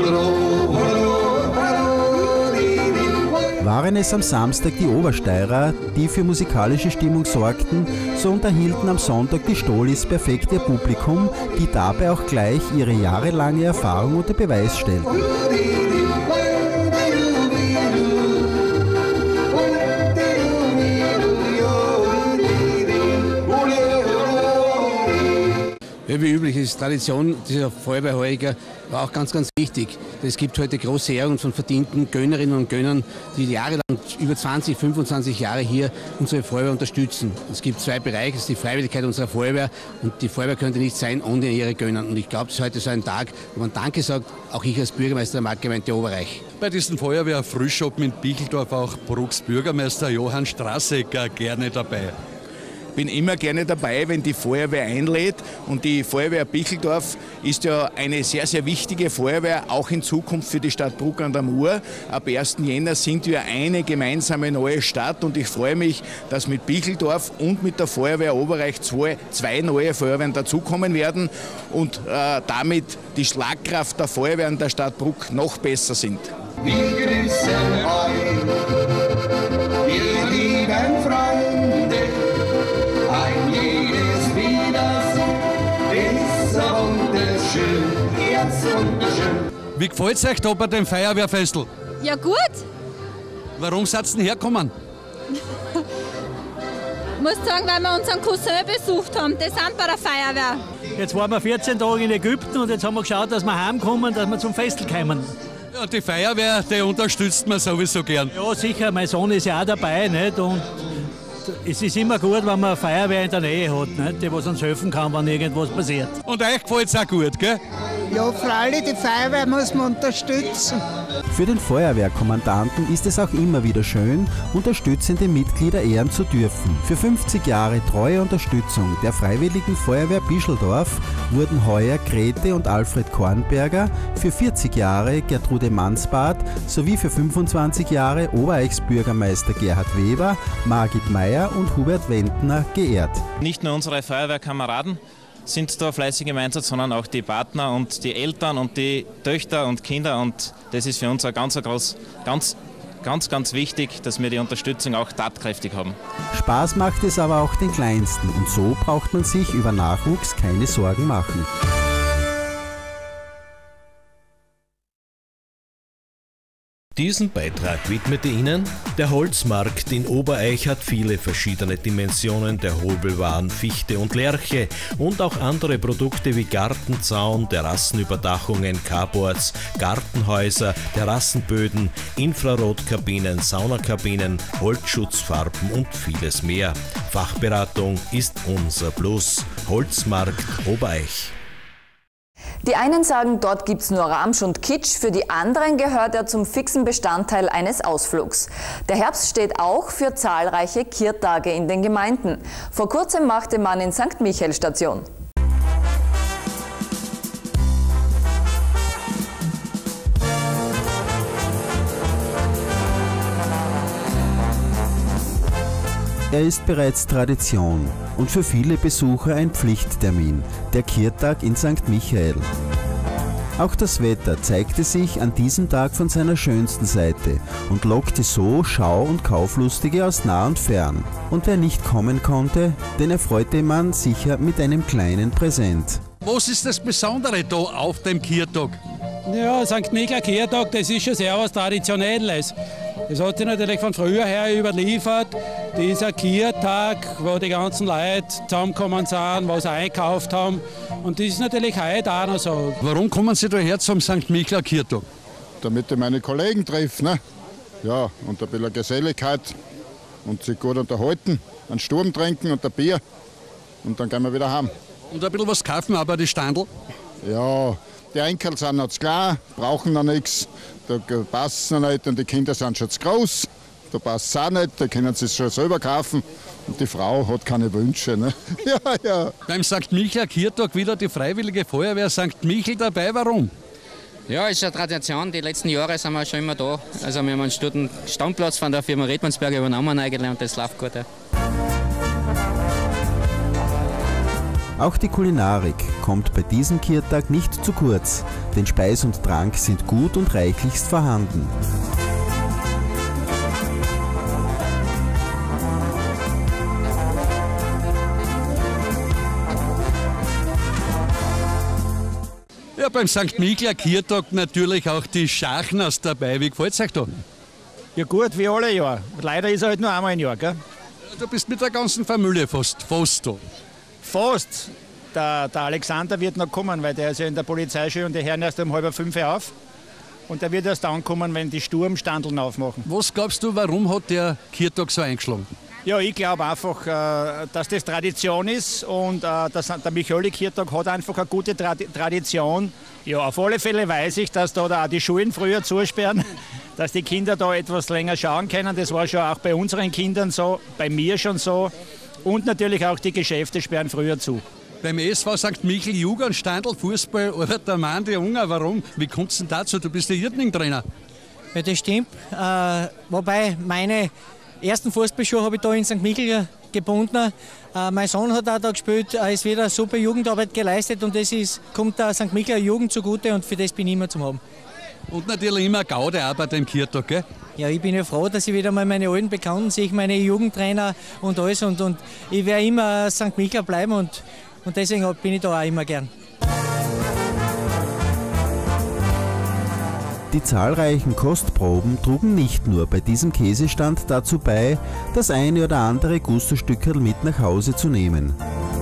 S15: Waren es am Samstag die Obersteirer, die für musikalische Stimmung sorgten, so unterhielten am Sonntag die Stolis perfekt ihr Publikum, die dabei auch gleich ihre jahrelange Erfahrung unter Beweis stellten.
S18: Ja, wie üblich ist Tradition dieser Feuerwehrheuriger war auch ganz, ganz wichtig. Es gibt heute große Ehrungen von verdienten Gönnerinnen und Gönnern, die jahrelang, über zwanzig, fünfundzwanzig Jahre hier unsere Feuerwehr unterstützen. Es gibt zwei Bereiche, das ist die Freiwilligkeit unserer Feuerwehr, und die Feuerwehr könnte nicht sein ohne ihre Gönner. Und ich glaube, es ist heute so ein Tag, wo man Danke sagt, auch ich als Bürgermeister der Marktgemeinde Oberreich.
S19: Bei diesem Feuerwehr-Frühschoppen in Bicheldorf auch Brucks Bürgermeister Johann Strassecker gerne dabei.
S12: Bin immer gerne dabei, wenn die Feuerwehr einlädt, und die Feuerwehr Bicheldorf ist ja eine sehr, sehr wichtige Feuerwehr, auch in Zukunft für die Stadt Bruck an der Mur. Ab ersten Jänner sind wir eine gemeinsame neue Stadt, und ich freue mich, dass mit Bicheldorf und mit der Feuerwehr Oberreich zwei, zwei neue Feuerwehren dazukommen werden und äh, damit die Schlagkraft der Feuerwehren der Stadt Bruck noch besser sind.
S21: Wir grüßen euch, wir lieben Freunde. Ein jedes Wiedersehen ist so wunderschön, ganz wunderschön.
S19: Wie gefällt es euch da bei dem Feuerwehrfestl?
S27: Ja, gut.
S19: Warum seid ihr denn hergekommen?
S27: Ich muss sagen, weil wir unseren Cousin besucht haben, die sind bei der Feuerwehr.
S28: Jetzt waren wir vierzehn Tage in Ägypten, und jetzt haben wir geschaut, dass wir heimkommen, dass wir zum Festl kommen.
S19: Ja, die Feuerwehr, die unterstützt man sowieso gern.
S28: Ja, sicher, mein Sohn ist ja auch dabei, nicht? Und es ist immer gut, wenn man eine Feuerwehr in der Nähe hat, nicht? Die was uns helfen kann, wenn irgendwas passiert.
S19: Und euch gefällt es auch gut, gell?
S3: Ja, freilich, die Feuerwehr muss man unterstützen.
S15: Für den Feuerwehrkommandanten ist es auch immer wieder schön, unterstützende Mitglieder ehren zu dürfen. Für fünfzig Jahre treue Unterstützung der Freiwilligen Feuerwehr Bischldorf wurden heuer Grete und Alfred Kornberger, für vierzig Jahre Gertrude Mansbart sowie für fünfundzwanzig Jahre Obereichsbürgermeister Gerhard Weber, Margit Meyer und Hubert Wendner geehrt.
S17: Nicht nur unsere Feuerwehrkameraden sind da fleißig im Einsatz, sondern auch die Partner und die Eltern und die Töchter und Kinder. Und das ist für uns ein ganz, groß, ganz, ganz, ganz wichtig, dass wir die Unterstützung auch tatkräftig haben.
S15: Spaß macht es aber auch den Kleinsten und so braucht man sich über Nachwuchs keine Sorgen machen.
S14: Diesen Beitrag widmete Ihnen der Holzmarkt in Obereich hat viele verschiedene Dimensionen der Hobelwaren Fichte und Lärche und auch andere Produkte wie Gartenzaun, Terrassenüberdachungen, Carports, Gartenhäuser, Terrassenböden, Infrarotkabinen, Saunakabinen, Holzschutzfarben und vieles mehr. Fachberatung ist unser Plus. Holzmarkt Obereich.
S1: Die einen sagen, dort gibt's nur Ramsch und Kitsch, für die anderen gehört er zum fixen Bestandteil eines Ausflugs. Der Herbst steht auch für zahlreiche Kirtage in den Gemeinden. Vor kurzem machte man in Sankt Michael Station.
S15: Er ist bereits Tradition und für viele Besucher ein Pflichttermin, der Kirtag in Sankt Michael. Auch das Wetter zeigte sich an diesem Tag von seiner schönsten Seite und lockte so Schau- und Kauflustige aus nah und fern. Und wer nicht kommen konnte, den erfreute man sicher mit einem kleinen Präsent.
S19: Was ist das Besondere da auf dem Kirtag?
S28: Ja, Sankt Michael Kirtag, das ist schon sehr was Traditionelles. Das hat sich natürlich von früher her überliefert. Dieser Kirtag, wo die ganzen Leute zusammengekommen sind, was sie einkauft haben. Und das ist natürlich heute auch noch so.
S19: Warum kommen Sie da her zum Sankt Michael Kirtag?
S4: Damit ich meine Kollegen treffe, ne? Ja, und ein bisschen Geselligkeit und sich gut unterhalten, einen Sturm trinken und ein Bier und dann gehen wir wieder heim.
S19: Und ein bisschen was kaufen, aber die Standel?
S4: Ja, die Enkel sind noch zu klein, brauchen noch nichts, da passt es noch nicht und die Kinder sind schon zu groß, da passt es auch nicht, da können sie es schon selber kaufen und die Frau hat keine Wünsche. Ne? Ja, ja.
S19: Beim Sankt Michael Kirtag wieder die Freiwillige Feuerwehr Sankt Michael dabei, warum?
S7: Ja, es ist eine Tradition, die letzten Jahre sind wir schon immer da. Also wir haben einen guten Standplatz von der Firma Redmannsberger übernommen eigentlich und das läuft gut. Ja.
S15: Auch die Kulinarik kommt bei diesem Kirtag nicht zu kurz, denn Speis und Trank sind gut und reichlichst vorhanden.
S19: Ja, beim Sankt Michael Kirtag natürlich auch die Schachners dabei. Wie gefällt es euch da?
S28: Ja gut, wie alle Jahre. Leider ist er halt nur einmal im Jahr, gell?
S19: Du bist mit der ganzen Familie fast, fast da.
S28: Fast. Der, der Alexander wird noch kommen, weil der ist ja in der Polizeischule und die hören erst um halb fünf auf. Und der wird erst dann kommen, wenn die Sturmstandeln aufmachen.
S19: Was glaubst du, warum hat der Kirtag so eingeschlagen?
S28: Ja, ich glaube einfach, dass das Tradition ist und dass der Michaeli-Kirtag hat einfach eine gute Tradition. Ja, auf alle Fälle weiß ich, dass da auch die Schulen früher zusperren, dass die Kinder da etwas länger schauen können. Das war schon auch bei unseren Kindern so, bei mir schon so. Und natürlich auch die Geschäfte sperren früher zu.
S19: Beim S V Sankt Michael Jugend, Standl, Fußball, der Mann, der Unger, warum? Wie kommt es denn dazu? Du bist der Irrning-Trainer.
S28: Ja, das stimmt. Äh, wobei meine ersten Fußballschuhe habe ich da in Sankt Michael gebunden. Äh, mein Sohn hat auch da gespielt, er ist wieder super Jugendarbeit geleistet und das ist, kommt der Sankt Michael Jugend zugute und für das bin ich immer zum Haben.
S19: Und natürlich immer Gaude auch bei dem Kirtag, gell?
S28: Ja, ich bin ja froh, dass ich wieder mal meine alten Bekannten sehe, meine Jugendtrainer und alles und, und ich werde immer Sankt Michael bleiben und, und deswegen bin ich da auch immer gern.
S15: Die zahlreichen Kostproben trugen nicht nur bei diesem Käsestand dazu bei, das eine oder andere Gusto-Stückerl mit nach Hause zu nehmen.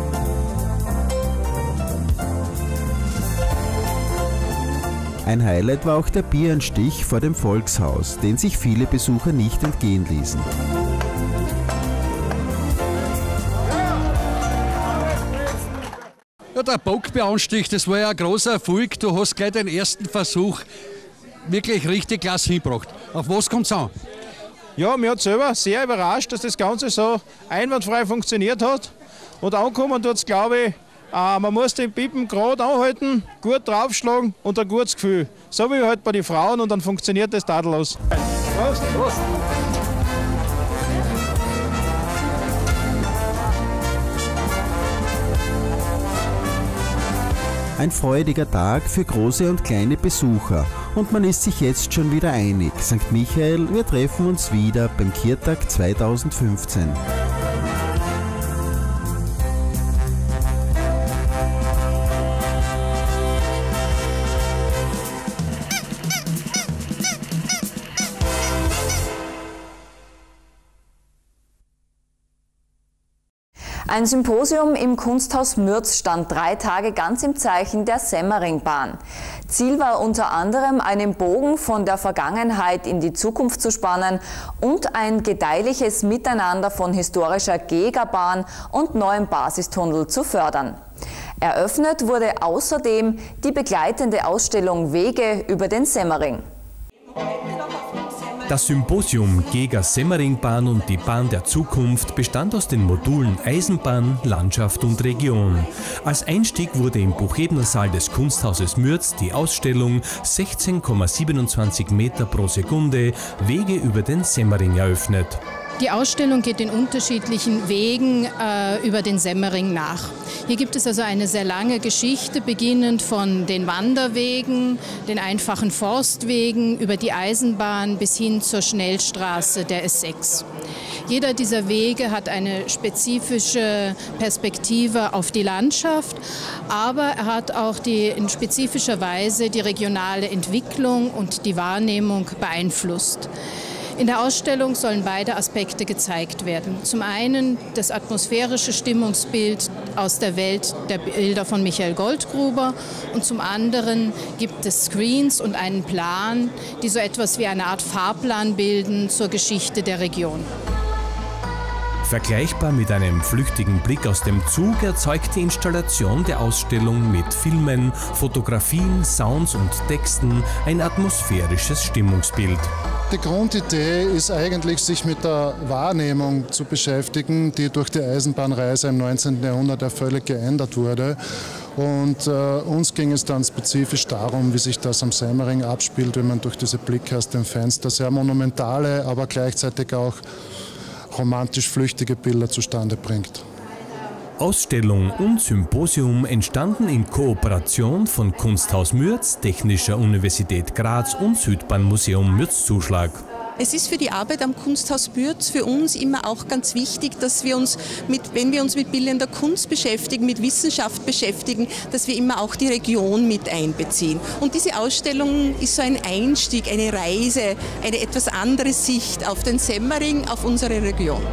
S15: Ein Highlight war auch der Bieranstich vor dem Volkshaus, den sich viele Besucher nicht entgehen ließen.
S19: Ja, der Bockbeanstich, das war ja ein großer Erfolg. Du hast gleich den ersten Versuch wirklich richtig klasse hingebracht. Auf was kommt es an?
S6: Ja, mir hat selber sehr überrascht, dass das Ganze so einwandfrei funktioniert hat. Und ankommen tut es, glaube ich, äh, man muss den Pipen gerade anhalten, gut draufschlagen und ein gutes Gefühl. So wie halt bei den Frauen, und dann funktioniert das tadellos. Prost, Prost.
S15: Ein freudiger Tag für große und kleine Besucher. Und man ist sich jetzt schon wieder einig. Sankt Michael, wir treffen uns wieder beim Kirtag zweitausendfünfzehn.
S1: Ein Symposium im Kunsthaus Mürz stand drei Tage ganz im Zeichen der Semmeringbahn. Ziel war unter anderem, einen Bogen von der Vergangenheit in die Zukunft zu spannen und ein gedeihliches Miteinander von historischer Gegerbahn und neuem Basistunnel zu fördern. Eröffnet wurde außerdem die begleitende Ausstellung Wege über den Semmering.
S8: Das Symposium Geger Semmeringbahn und die Bahn der Zukunft bestand aus den Modulen Eisenbahn, Landschaft und Region. Als Einstieg wurde im Buchebner-Saal des Kunsthauses Mürz die Ausstellung sechzehn Komma siebenundzwanzig Meter pro Sekunde Wege über den Semmering eröffnet.
S9: Die Ausstellung geht den unterschiedlichen Wegen äh, über den Semmering nach. Hier gibt es also eine sehr lange Geschichte, beginnend von den Wanderwegen, den einfachen Forstwegen, über die Eisenbahn bis hin zur Schnellstraße der S sechs. Jeder dieser Wege hat eine spezifische Perspektive auf die Landschaft, aber er hat auch die, in spezifischer Weise die regionale Entwicklung und die Wahrnehmung beeinflusst. In der Ausstellung sollen beide Aspekte gezeigt werden. Zum einen das atmosphärische Stimmungsbild aus der Welt der Bilder von Michael Goldgruber und zum anderen gibt es Screens und einen Plan, die so etwas wie eine Art Fahrplan bilden zur Geschichte der Region.
S8: Vergleichbar mit einem flüchtigen Blick aus dem Zug erzeugt die Installation der Ausstellung mit Filmen, Fotografien, Sounds und Texten ein atmosphärisches Stimmungsbild.
S13: Die Grundidee ist eigentlich, sich mit der Wahrnehmung zu beschäftigen, die durch die Eisenbahnreise im neunzehnten Jahrhundert ja völlig geändert wurde. Und äh, uns ging es dann spezifisch darum, wie sich das am Semmering abspielt, wenn man durch diese Blicke aus dem Fenster sehr monumentale, aber gleichzeitig auch romantisch flüchtige Bilder zustande bringt.
S8: Ausstellung und Symposium entstanden in Kooperation von Kunsthaus Mürz, Technischer Universität Graz und Südbahnmuseum Mürz-Zuschlag.
S20: Es ist für die Arbeit am Kunsthaus Mürz für uns immer auch ganz wichtig, dass wir uns, mit, wenn wir uns mit bildender Kunst beschäftigen, mit Wissenschaft beschäftigen, dass wir immer auch die Region mit einbeziehen. Und diese Ausstellung ist so ein Einstieg, eine Reise, eine etwas andere Sicht auf den Semmering, auf unsere Region.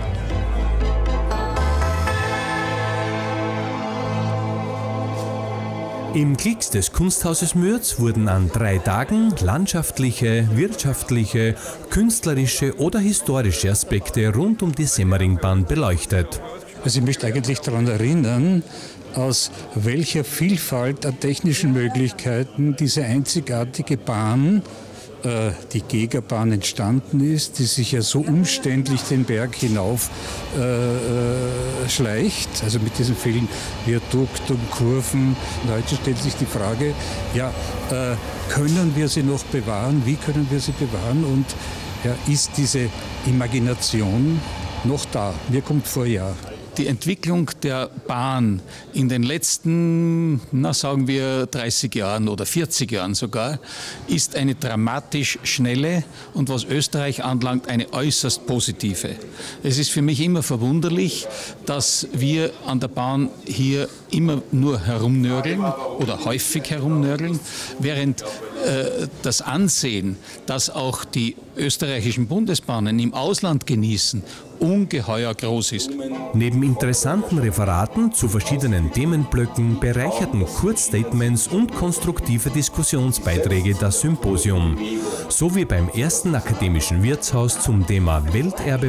S8: Im Klicks des Kunsthauses Mürz wurden an drei Tagen landschaftliche, wirtschaftliche, künstlerische oder historische Aspekte rund um die Semmeringbahn beleuchtet.
S22: Also ich möchte eigentlich daran erinnern, aus welcher Vielfalt an technischen Möglichkeiten diese einzigartige Bahn, äh, die Gegerbahn, entstanden ist, die sich ja so umständlich den Berg hinauf äh, äh, schleicht, also mit diesen vielen Viadukten und Kurven. Und heute stellt sich die Frage, ja, äh, können wir sie noch bewahren, wie können wir sie bewahren und ja, ist diese Imagination noch da? Mir kommt vor, ja.
S23: Die Entwicklung der Bahn in den letzten, na sagen wir, dreißig Jahren oder vierzig Jahren sogar, ist eine dramatisch schnelle und was Österreich anlangt, eine äußerst positive. Es ist für mich immer verwunderlich, dass wir an der Bahn hier immer nur herumnörgeln oder häufig herumnörgeln, während äh, das Ansehen, das auch die österreichischen Bundesbahnen im Ausland genießen, ungeheuer groß ist.
S8: Neben interessanten Referaten zu verschiedenen Themenblöcken bereicherten Kurzstatements und konstruktive Diskussionsbeiträge das Symposium. So wie beim ersten akademischen Wirtshaus zum Thema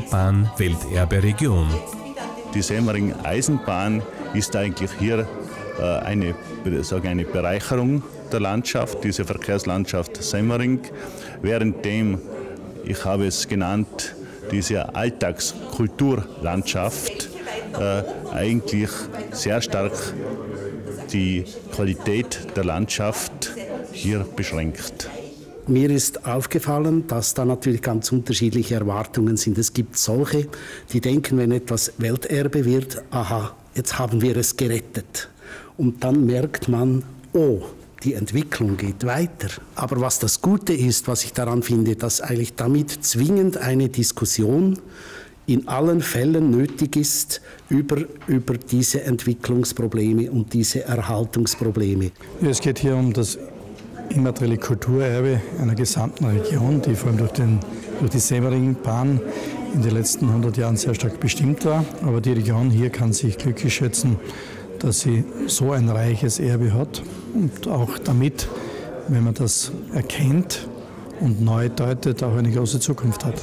S8: Welterbebahn, Welterberegion.
S24: Die Semmering Eisenbahn ist eigentlich hier
S2: eine, sage eine Bereicherung der Landschaft, diese Verkehrslandschaft Semmering, währenddem, ich habe es genannt, diese Alltagskulturlandschaft äh, eigentlich sehr stark die Qualität der Landschaft hier beschränkt.
S5: Mir ist aufgefallen, dass da natürlich ganz unterschiedliche Erwartungen sind. Es gibt solche, die denken, wenn etwas Welterbe wird, aha, jetzt haben wir es gerettet. Und dann merkt man, oh, die Entwicklung geht weiter. Aber was das Gute ist, was ich daran finde, dass eigentlich damit zwingend eine Diskussion in allen Fällen nötig ist über, über diese Entwicklungsprobleme und diese Erhaltungsprobleme.
S10: Ja, es geht hier um das immaterielle Kulturerbe einer gesamten Region, die vor allem durch, den, durch die Semmeringbahn in den letzten hundert Jahren sehr stark bestimmt war. Aber die Region hier kann sich glücklich schätzen, dass sie so ein reiches Erbe hat und auch damit, wenn man das erkennt und neu deutet, auch eine große Zukunft hat.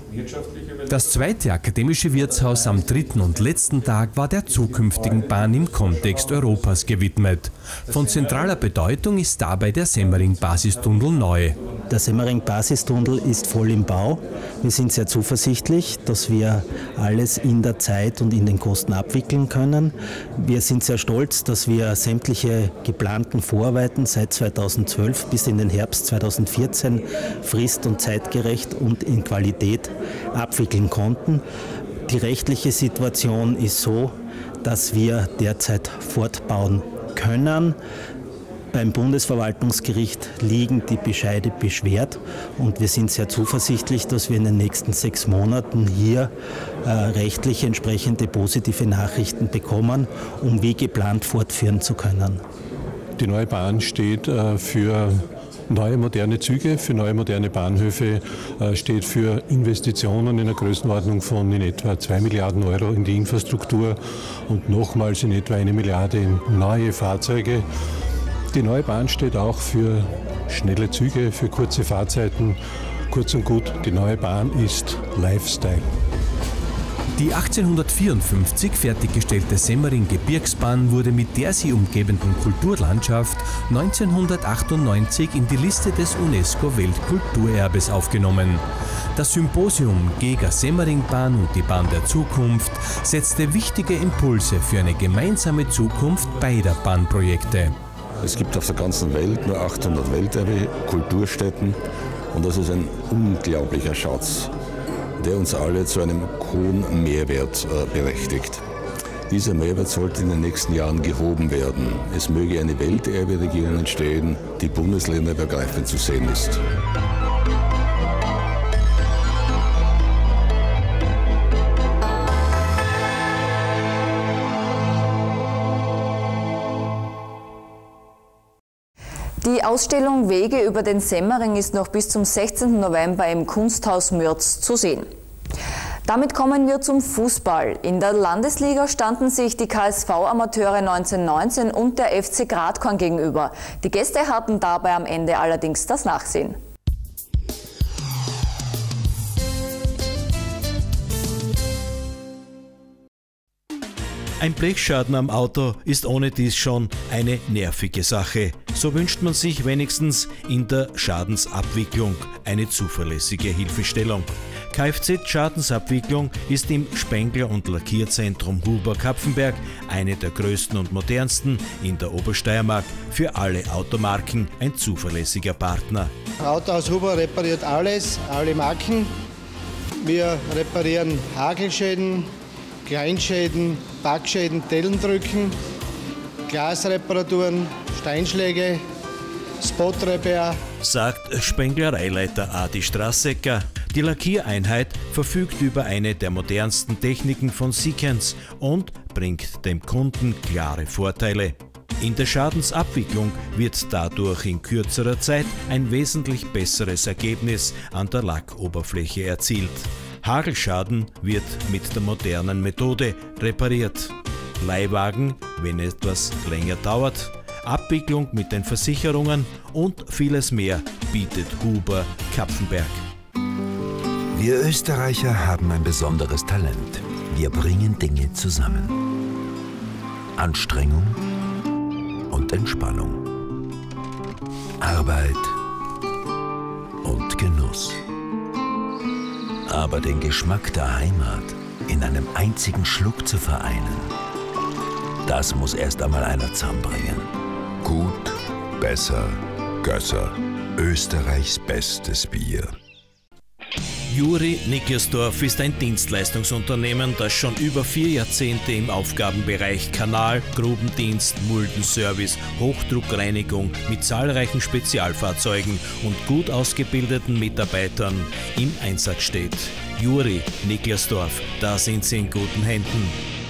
S8: Das zweite akademische Wirtshaus am dritten und letzten Tag war der zukünftigen Bahn im Kontext Europas gewidmet. Von zentraler Bedeutung ist dabei der Semmering-Basistunnel neu.
S5: Der Semmering-Basistunnel ist voll im Bau. Wir sind sehr zuversichtlich, dass wir alles in der Zeit und in den Kosten abwickeln können. Wir sind sehr stolz, dass wir sämtliche geplanten Vorarbeiten seit zweitausendzwölf bis in den Herbst zweitausendvierzehn frist- und zeitgerecht und in Qualität abwickeln konnten. Die rechtliche Situation ist so, dass wir derzeit fortbauen können. Beim Bundesverwaltungsgericht liegen die Bescheide beschwert und wir sind sehr zuversichtlich, dass wir in den nächsten sechs Monaten hier äh, rechtlich entsprechende positive Nachrichten bekommen, um wie geplant fortführen zu können.
S22: Die neue Bahn steht äh, für neue moderne Züge, für neue moderne Bahnhöfe, äh, steht für Investitionen in der Größenordnung von in etwa zwei Milliarden Euro in die Infrastruktur und nochmals in etwa eine Milliarde in neue Fahrzeuge. Die neue Bahn steht auch für schnelle Züge, für kurze Fahrzeiten. Kurz und gut, die neue Bahn ist Lifestyle.
S8: Die achtzehnhundertvierundfünfzig fertiggestellte Semmering-Gebirgsbahn wurde mit der sie umgebenden Kulturlandschaft neunzehnhundertachtundneunzig in die Liste des UNESCO-Weltkulturerbes aufgenommen. Das Symposium Geger Semmeringbahn und die Bahn der Zukunft setzte wichtige Impulse für eine gemeinsame Zukunft beider Bahnprojekte.
S11: Es gibt auf der ganzen Welt nur achthundert Welterbe-Kulturstätten und das ist ein unglaublicher Schatz, der uns alle zu einem hohen Mehrwert äh, berechtigt. Dieser Mehrwert sollte in den nächsten Jahren gehoben werden. Es möge eine Welterbe-Region entstehen, die bundesländerübergreifend zu sehen ist.
S1: Die Ausstellung Wege über den Semmering ist noch bis zum sechzehnten November im Kunsthaus Mürz zu sehen. Damit kommen wir zum Fußball. In der Landesliga standen sich die K S V-Amateure neunzehnhundertneunzehn und der F C Gradkorn gegenüber. Die Gäste hatten dabei am Ende allerdings das Nachsehen.
S14: Ein Blechschaden am Auto ist ohne dies schon eine nervige Sache. So wünscht man sich wenigstens in der Schadensabwicklung eine zuverlässige Hilfestellung. Kfz-Schadensabwicklung ist im Spengler- und Lackierzentrum Huber-Kapfenberg eine der größten und modernsten in der Obersteiermark. Für alle Automarken ein zuverlässiger Partner.
S16: Autohaus Huber repariert alles, alle Marken. Wir reparieren Hagelschäden, Kleinschäden, Backschäden, Dellendrücken, Glasreparaturen, Steinschläge, Spot-Repair,
S14: sagt Spenglereileiter Adi Strassecker. Die Lackiereinheit verfügt über eine der modernsten Techniken von Siemens und bringt dem Kunden klare Vorteile. In der Schadensabwicklung wird dadurch in kürzerer Zeit ein wesentlich besseres Ergebnis an der Lackoberfläche erzielt. Hagelschaden wird mit der modernen Methode repariert. Leihwagen, wenn etwas länger dauert, Abwicklung mit den Versicherungen und vieles mehr bietet Huber Kapfenberg.
S24: Wir Österreicher haben ein besonderes Talent. Wir bringen Dinge zusammen. Anstrengung, und Entspannung. Arbeit und Genuss. Aber den Geschmack der Heimat in einem einzigen Schluck zu vereinen, das muss erst einmal einer zusammenbringen. Gut, besser, Gösser. Österreichs bestes Bier.
S14: Juri Niklersdorf ist ein Dienstleistungsunternehmen, das schon über vier Jahrzehnte im Aufgabenbereich Kanal, Grubendienst, Muldenservice, Hochdruckreinigung mit zahlreichen Spezialfahrzeugen und gut ausgebildeten Mitarbeitern im Einsatz steht. Juri Niklersdorf, da sind Sie in guten Händen.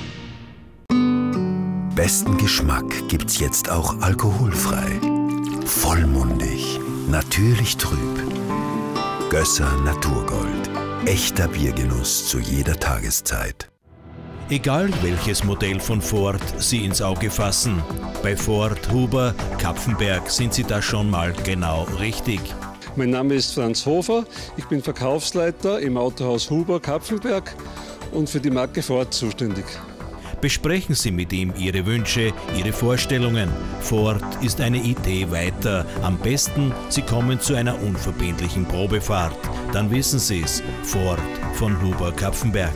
S24: Besten Geschmack gibt's jetzt auch alkoholfrei. Vollmundig, natürlich trüb. Gösser Naturgold. Echter Biergenuss zu jeder Tageszeit.
S14: Egal welches Modell von Ford Sie ins Auge fassen, bei Ford, Huber, Kapfenberg sind Sie da schon mal genau richtig.
S3: Mein Name ist Franz Hofer, ich bin Verkaufsleiter im Autohaus Huber Kapfenberg und für die Marke Ford zuständig.
S14: Besprechen Sie mit ihm Ihre Wünsche, Ihre Vorstellungen. Ford ist eine Idee weiter. Am besten, Sie kommen zu einer unverbindlichen Probefahrt. Dann wissen Sie es. Ford von Huber Kapfenberg.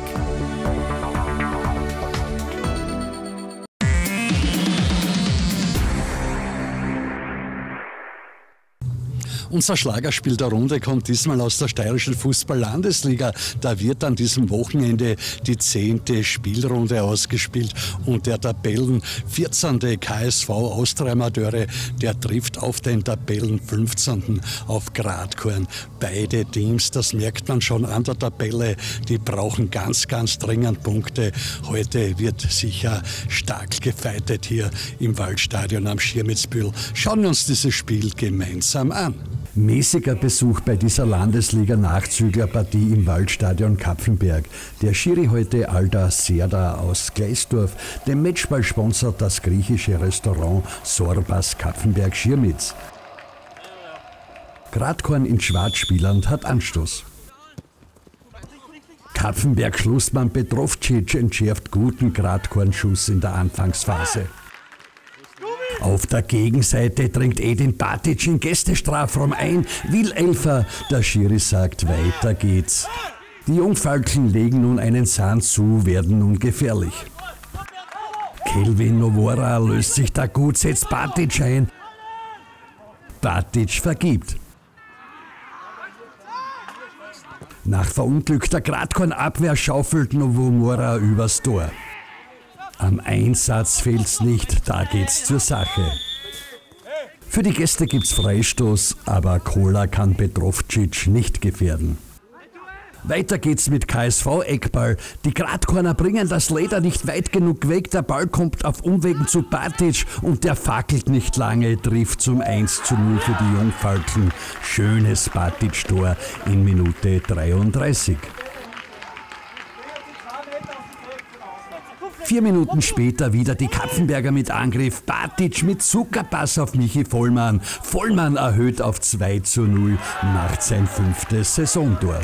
S19: Unser Schlagerspiel der Runde kommt diesmal aus der steirischen Fußball-Landesliga. Da wird an diesem Wochenende die zehnte Spielrunde ausgespielt und der Tabellen vierzehnte K S V Austria Amateure, der trifft auf den Tabellen fünfzehnten auf Gradkorn. Beide Teams, das merkt man schon an der Tabelle, die brauchen ganz, ganz dringend Punkte. Heute wird sicher stark gefeitet hier im Waldstadion am Schirmitzbühl. Schauen wir uns dieses Spiel gemeinsam an.
S12: Mäßiger Besuch bei dieser Landesliga-Nachzüglerpartie im Waldstadion Kapfenberg. Der Schiri heute Alda Serda aus Gleisdorf. Den Matchball sponsert das griechische Restaurant Sorbas Kapfenberg Schirmitz. Gradkorn in Schwarz spielend hat Anstoß. Kapfenberg-Schlussmann Petrovcic entschärft guten Gradkornschuss in der Anfangsphase. Auf der Gegenseite dringt Edin Batic in Gästestrafraum ein, will Elfer, der Schiri sagt, weiter geht's. Die Jungfalken legen nun einen Sand zu, werden nun gefährlich. Kelvin Novora löst sich da gut, setzt Batic ein. Batic vergibt. Nach verunglückter Gradkornabwehr schaufelt Novomora übers Tor. Am Einsatz fehlt's nicht, da geht's zur Sache. Für die Gäste gibt's Freistoß, aber Kola kann Petrovcic nicht gefährden. Weiter geht's mit K S V-Eckball. Die Gradkorner bringen das Leder nicht weit genug weg, der Ball kommt auf Umwegen zu Batic und der fackelt nicht lange, trifft zum eins zu null für die Jungfalken. Schönes Batic-Tor in Minute dreiunddreißig. Vier Minuten später wieder die Kapfenberger mit Angriff. Batic mit Zuckerpass auf Michi Vollmann. Vollmann erhöht auf zwei zu null, macht sein fünftes Saisontor.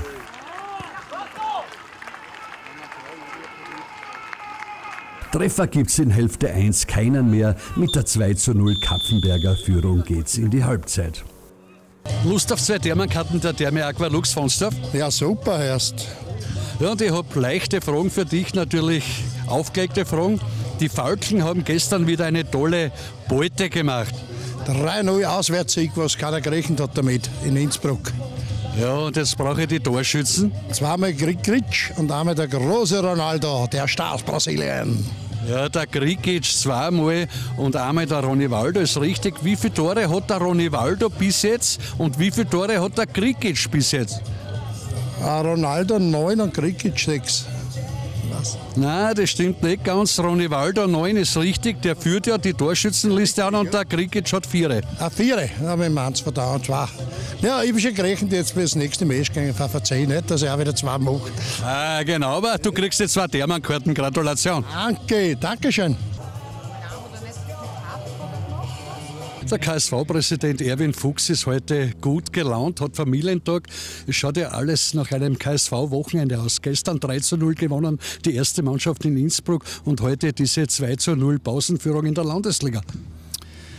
S12: Treffer gibt's in Hälfte eins keinen mehr. Mit der zwei zu null Kapfenberger Führung geht's in die Halbzeit.
S19: Lust auf zwei Thermenkarten der Therme Aqualux Fonsdorf?
S16: Ja, super erst.
S19: Ja, und ich habe leichte Fragen für dich natürlich. Aufgelegte Fragen. Die Falken haben gestern wieder eine tolle Beute gemacht.
S16: drei null Auswärtssieg, was keiner gerechnet hat damit in Innsbruck.
S19: Ja, und jetzt brauche ich die Torschützen.
S16: Zweimal Grigic und einmal der große Ronaldo, der Star aus Brasilien.
S19: Ja, der Grigic zweimal und einmal der Ronivaldo ist richtig. Wie viele Tore hat der Ronivaldo bis jetzt und wie viele Tore hat der Grigic bis jetzt?
S16: Ronaldo neun und Grigic sechs. Was?
S19: Nein, das stimmt nicht ganz. Ronivaldo neun ist richtig, der führt ja die Torschützenliste an und der Grigic hat vier.
S16: Ah, vier? Ja, mit Manns von da und zwei. Ja, ich habe schon gerechnet, jetzt für das nächste Match gegen V V C nicht, dass er auch wieder zwei macht.
S19: Ah, genau, aber du kriegst jetzt zwei Thermenkarten. Gratulation.
S16: Danke, danke schön.
S19: Der K S V-Präsident Erwin Fuchs ist heute gut gelaunt, hat Familientag. Es schaut ja alles nach einem K S V-Wochenende aus. Gestern drei zu null gewonnen, die erste Mannschaft in Innsbruck und heute diese zwei zu null Pausenführung in der Landesliga.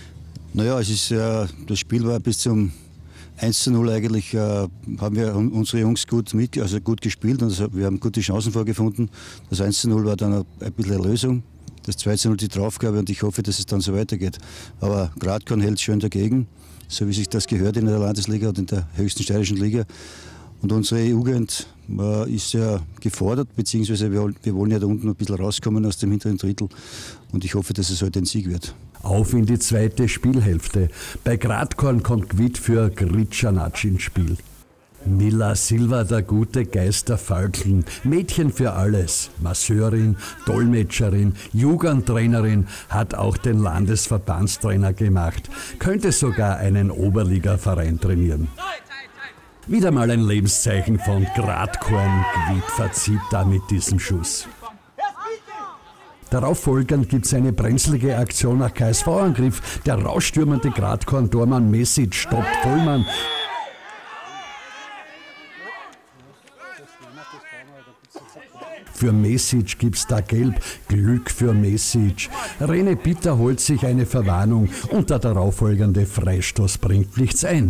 S4: Naja, es ist, äh, das Spiel war bis zum eins zu null eigentlich, äh, haben wir unsere Jungs gut, mit, also gut gespielt und also wir haben gute Chancen vorgefunden. Das eins zu null war dann ein bisschen eine Lösung. Das zwei zu null die Draufgabe und ich hoffe, dass es dann so weitergeht. Aber Gradkorn hält schön dagegen, so wie sich das gehört in der Landesliga und in der höchsten steirischen Liga. Und unsere Jugend äh, ist ja gefordert, beziehungsweise wir, wir wollen ja da unten ein bisschen rauskommen aus dem hinteren Drittel. Und ich hoffe, dass es heute ein Sieg wird.
S12: Auf in die zweite Spielhälfte. Bei Gradkorn kommt Gwitt für Gritschanac ins Spiel. Mila Silva, der gute Geist der Falken, Mädchen für alles, Masseurin, Dolmetscherin, Jugendtrainerin, hat auch den Landesverbandstrainer gemacht, könnte sogar einen Oberligaverein trainieren. Wieder mal ein Lebenszeichen von Gradkorn, Gwitt verzieht da mit diesem Schuss. Darauf folgend gibt es eine brenzlige Aktion nach K S V-Angriff. Der rausstürmende Gradkorn-Tormann Mesic stoppt Vollmann. Für Mesic gibt's da Gelb, Glück für Mesic. Rene Bitter holt sich eine Verwarnung und der darauffolgende Freistoß bringt nichts ein.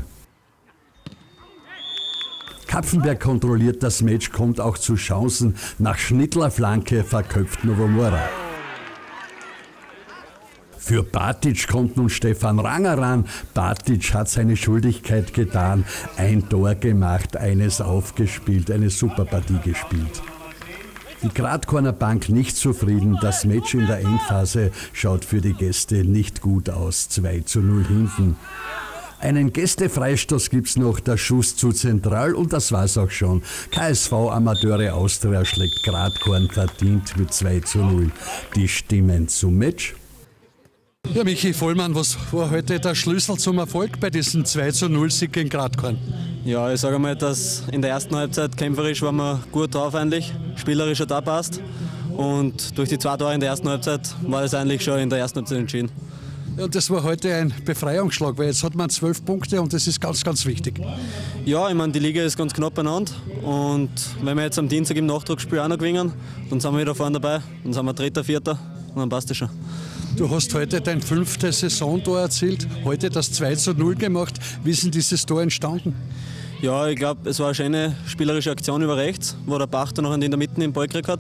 S12: Kapfenberg kontrolliert das Match, kommt auch zu Chancen. Nach Schnittler-Flanke verköpft Novomora. Für Batic kommt nun Stefan Ranger ran. Batic hat seine Schuldigkeit getan. Ein Tor gemacht, eines aufgespielt, eine super Partie gespielt. Die Gradkorner Bank nicht zufrieden. Das Match in der Endphase schaut für die Gäste nicht gut aus. zwei zu null hinten. Einen Gästefreistoß gibt's noch, der Schuss zu zentral und das war's auch schon. K S V Amateure Austria schlägt Gradkorn verdient mit zwei zu null. Die Stimmen zum Match.
S19: Ja, Michi Vollmann, was war heute der Schlüssel zum Erfolg bei diesem zwei zu null Sieg gegen Gradkorn?
S7: Ja, ich sage mal, dass in der ersten Halbzeit kämpferisch waren wir gut drauf eigentlich, spielerisch hat auch passt und durch die zwei Tore in der ersten Halbzeit war es eigentlich schon in der ersten Halbzeit entschieden.
S19: Ja, und das war heute ein Befreiungsschlag, weil jetzt hat man zwölf Punkte und das ist ganz, ganz wichtig.
S7: Ja, ich meine, die Liga ist ganz knapp beieinander und wenn wir jetzt am Dienstag im Nachdruckspiel auch noch gewinnen, dann sind wir wieder vorne dabei, dann sind wir Dritter, Vierter und dann passt es schon.
S19: Du hast heute dein fünftes Saisontor erzielt, heute das zwei zu null gemacht. Wie ist denn dieses Tor entstanden?
S7: Ja, ich glaube, es war eine schöne spielerische Aktion über rechts, wo der Pachter noch in der Mitte den Ball gekriegt hat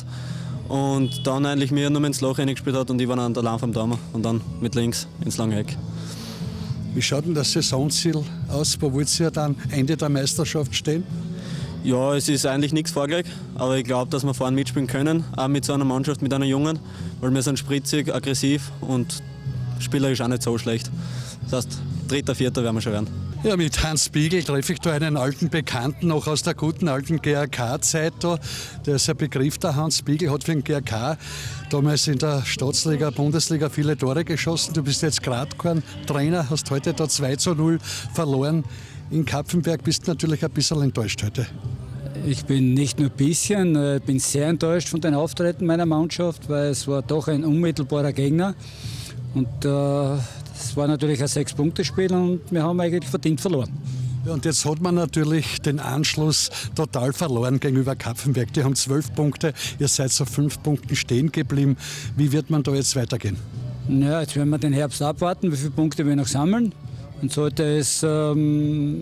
S7: und dann eigentlich mir nur ins Loch reingespielt hat und ich war dann der Lahm vom Daumen und dann mit links ins lange Eck.
S19: Wie schaut denn das Saisonziel aus? Wo wollt ihr dann Ende der Meisterschaft stehen?
S7: Ja, es ist eigentlich nichts vorgelegt, aber ich glaube, dass wir vorne mitspielen können, auch mit so einer Mannschaft, mit einer Jungen, weil wir sind spritzig, aggressiv und spielerisch auch nicht so schlecht. Das heißt, Dritter, Vierter werden wir schon werden.
S19: Ja, mit Hans Biegel treffe ich da einen alten Bekannten noch aus der guten alten G R K-Zeit. Der ist ein Begriff, der Hans Biegel hat für den G R K damals in der Staatsliga, Bundesliga viele Tore geschossen. Du bist jetzt Gradkorn-Trainer, hast heute da zwei zu null verloren. In Kapfenberg bist du natürlich ein bisschen enttäuscht heute.
S17: Ich bin nicht nur ein bisschen, ich bin sehr enttäuscht von den Auftritten meiner Mannschaft, weil es war doch ein unmittelbarer Gegner. Und äh, es war natürlich ein Sechs-Punkte-Spiel und wir haben eigentlich verdient verloren.
S19: Ja, und jetzt hat man natürlich den Anschluss total verloren gegenüber Kapfenberg. Die haben zwölf Punkte, ihr seid auf fünf Punkten stehen geblieben. Wie wird man da jetzt weitergehen?
S17: Ja, jetzt werden wir den Herbst abwarten, wie viele Punkte wir noch sammeln. Und sollte es ähm,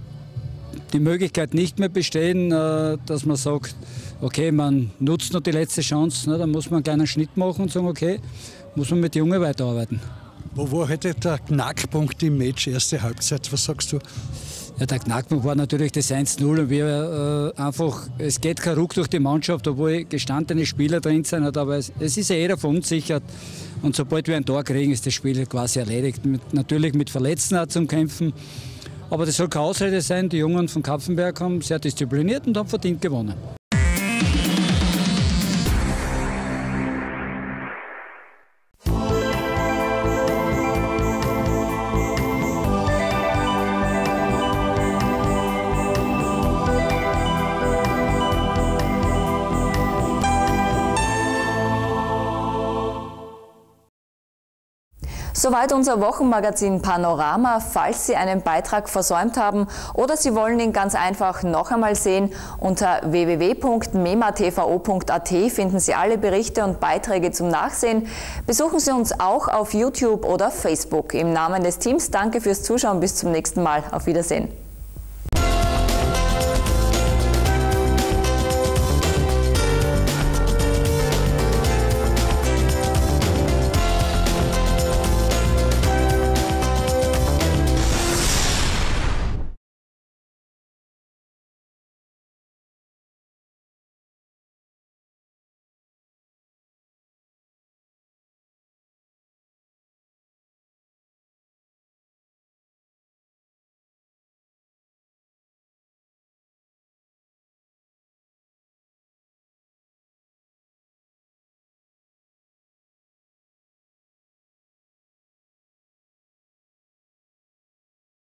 S17: die Möglichkeit nicht mehr bestehen, äh, dass man sagt, okay, man nutzt noch die letzte Chance, ne, dann muss man einen kleinen Schnitt machen und sagen, okay, muss man mit Jungen weiterarbeiten.
S19: Wo war heute der Knackpunkt im Match, erste Halbzeit? Was sagst du?
S17: Ja, der Knackpunkt war natürlich das eins zu null und wir äh, einfach, es geht kein Ruck durch die Mannschaft, obwohl gestandene Spieler drin sind, aber es, es ist ja jeder verunsichert und sobald wir ein Tor kriegen, ist das Spiel quasi erledigt. Mit, natürlich mit Verletzten auch zum Kämpfen, aber das soll keine Ausrede sein, die Jungen von Kapfenberg haben sehr diszipliniert und haben verdient gewonnen.
S1: Soweit unser Wochenmagazin Panorama. Falls Sie einen Beitrag versäumt haben oder Sie wollen ihn ganz einfach noch einmal sehen, unter w w w punkt mema t v o punkt a t finden Sie alle Berichte und Beiträge zum Nachsehen. Besuchen Sie uns auch auf YouTube oder Facebook. Im Namen des Teams danke fürs Zuschauen. Bis zum nächsten Mal. Auf Wiedersehen.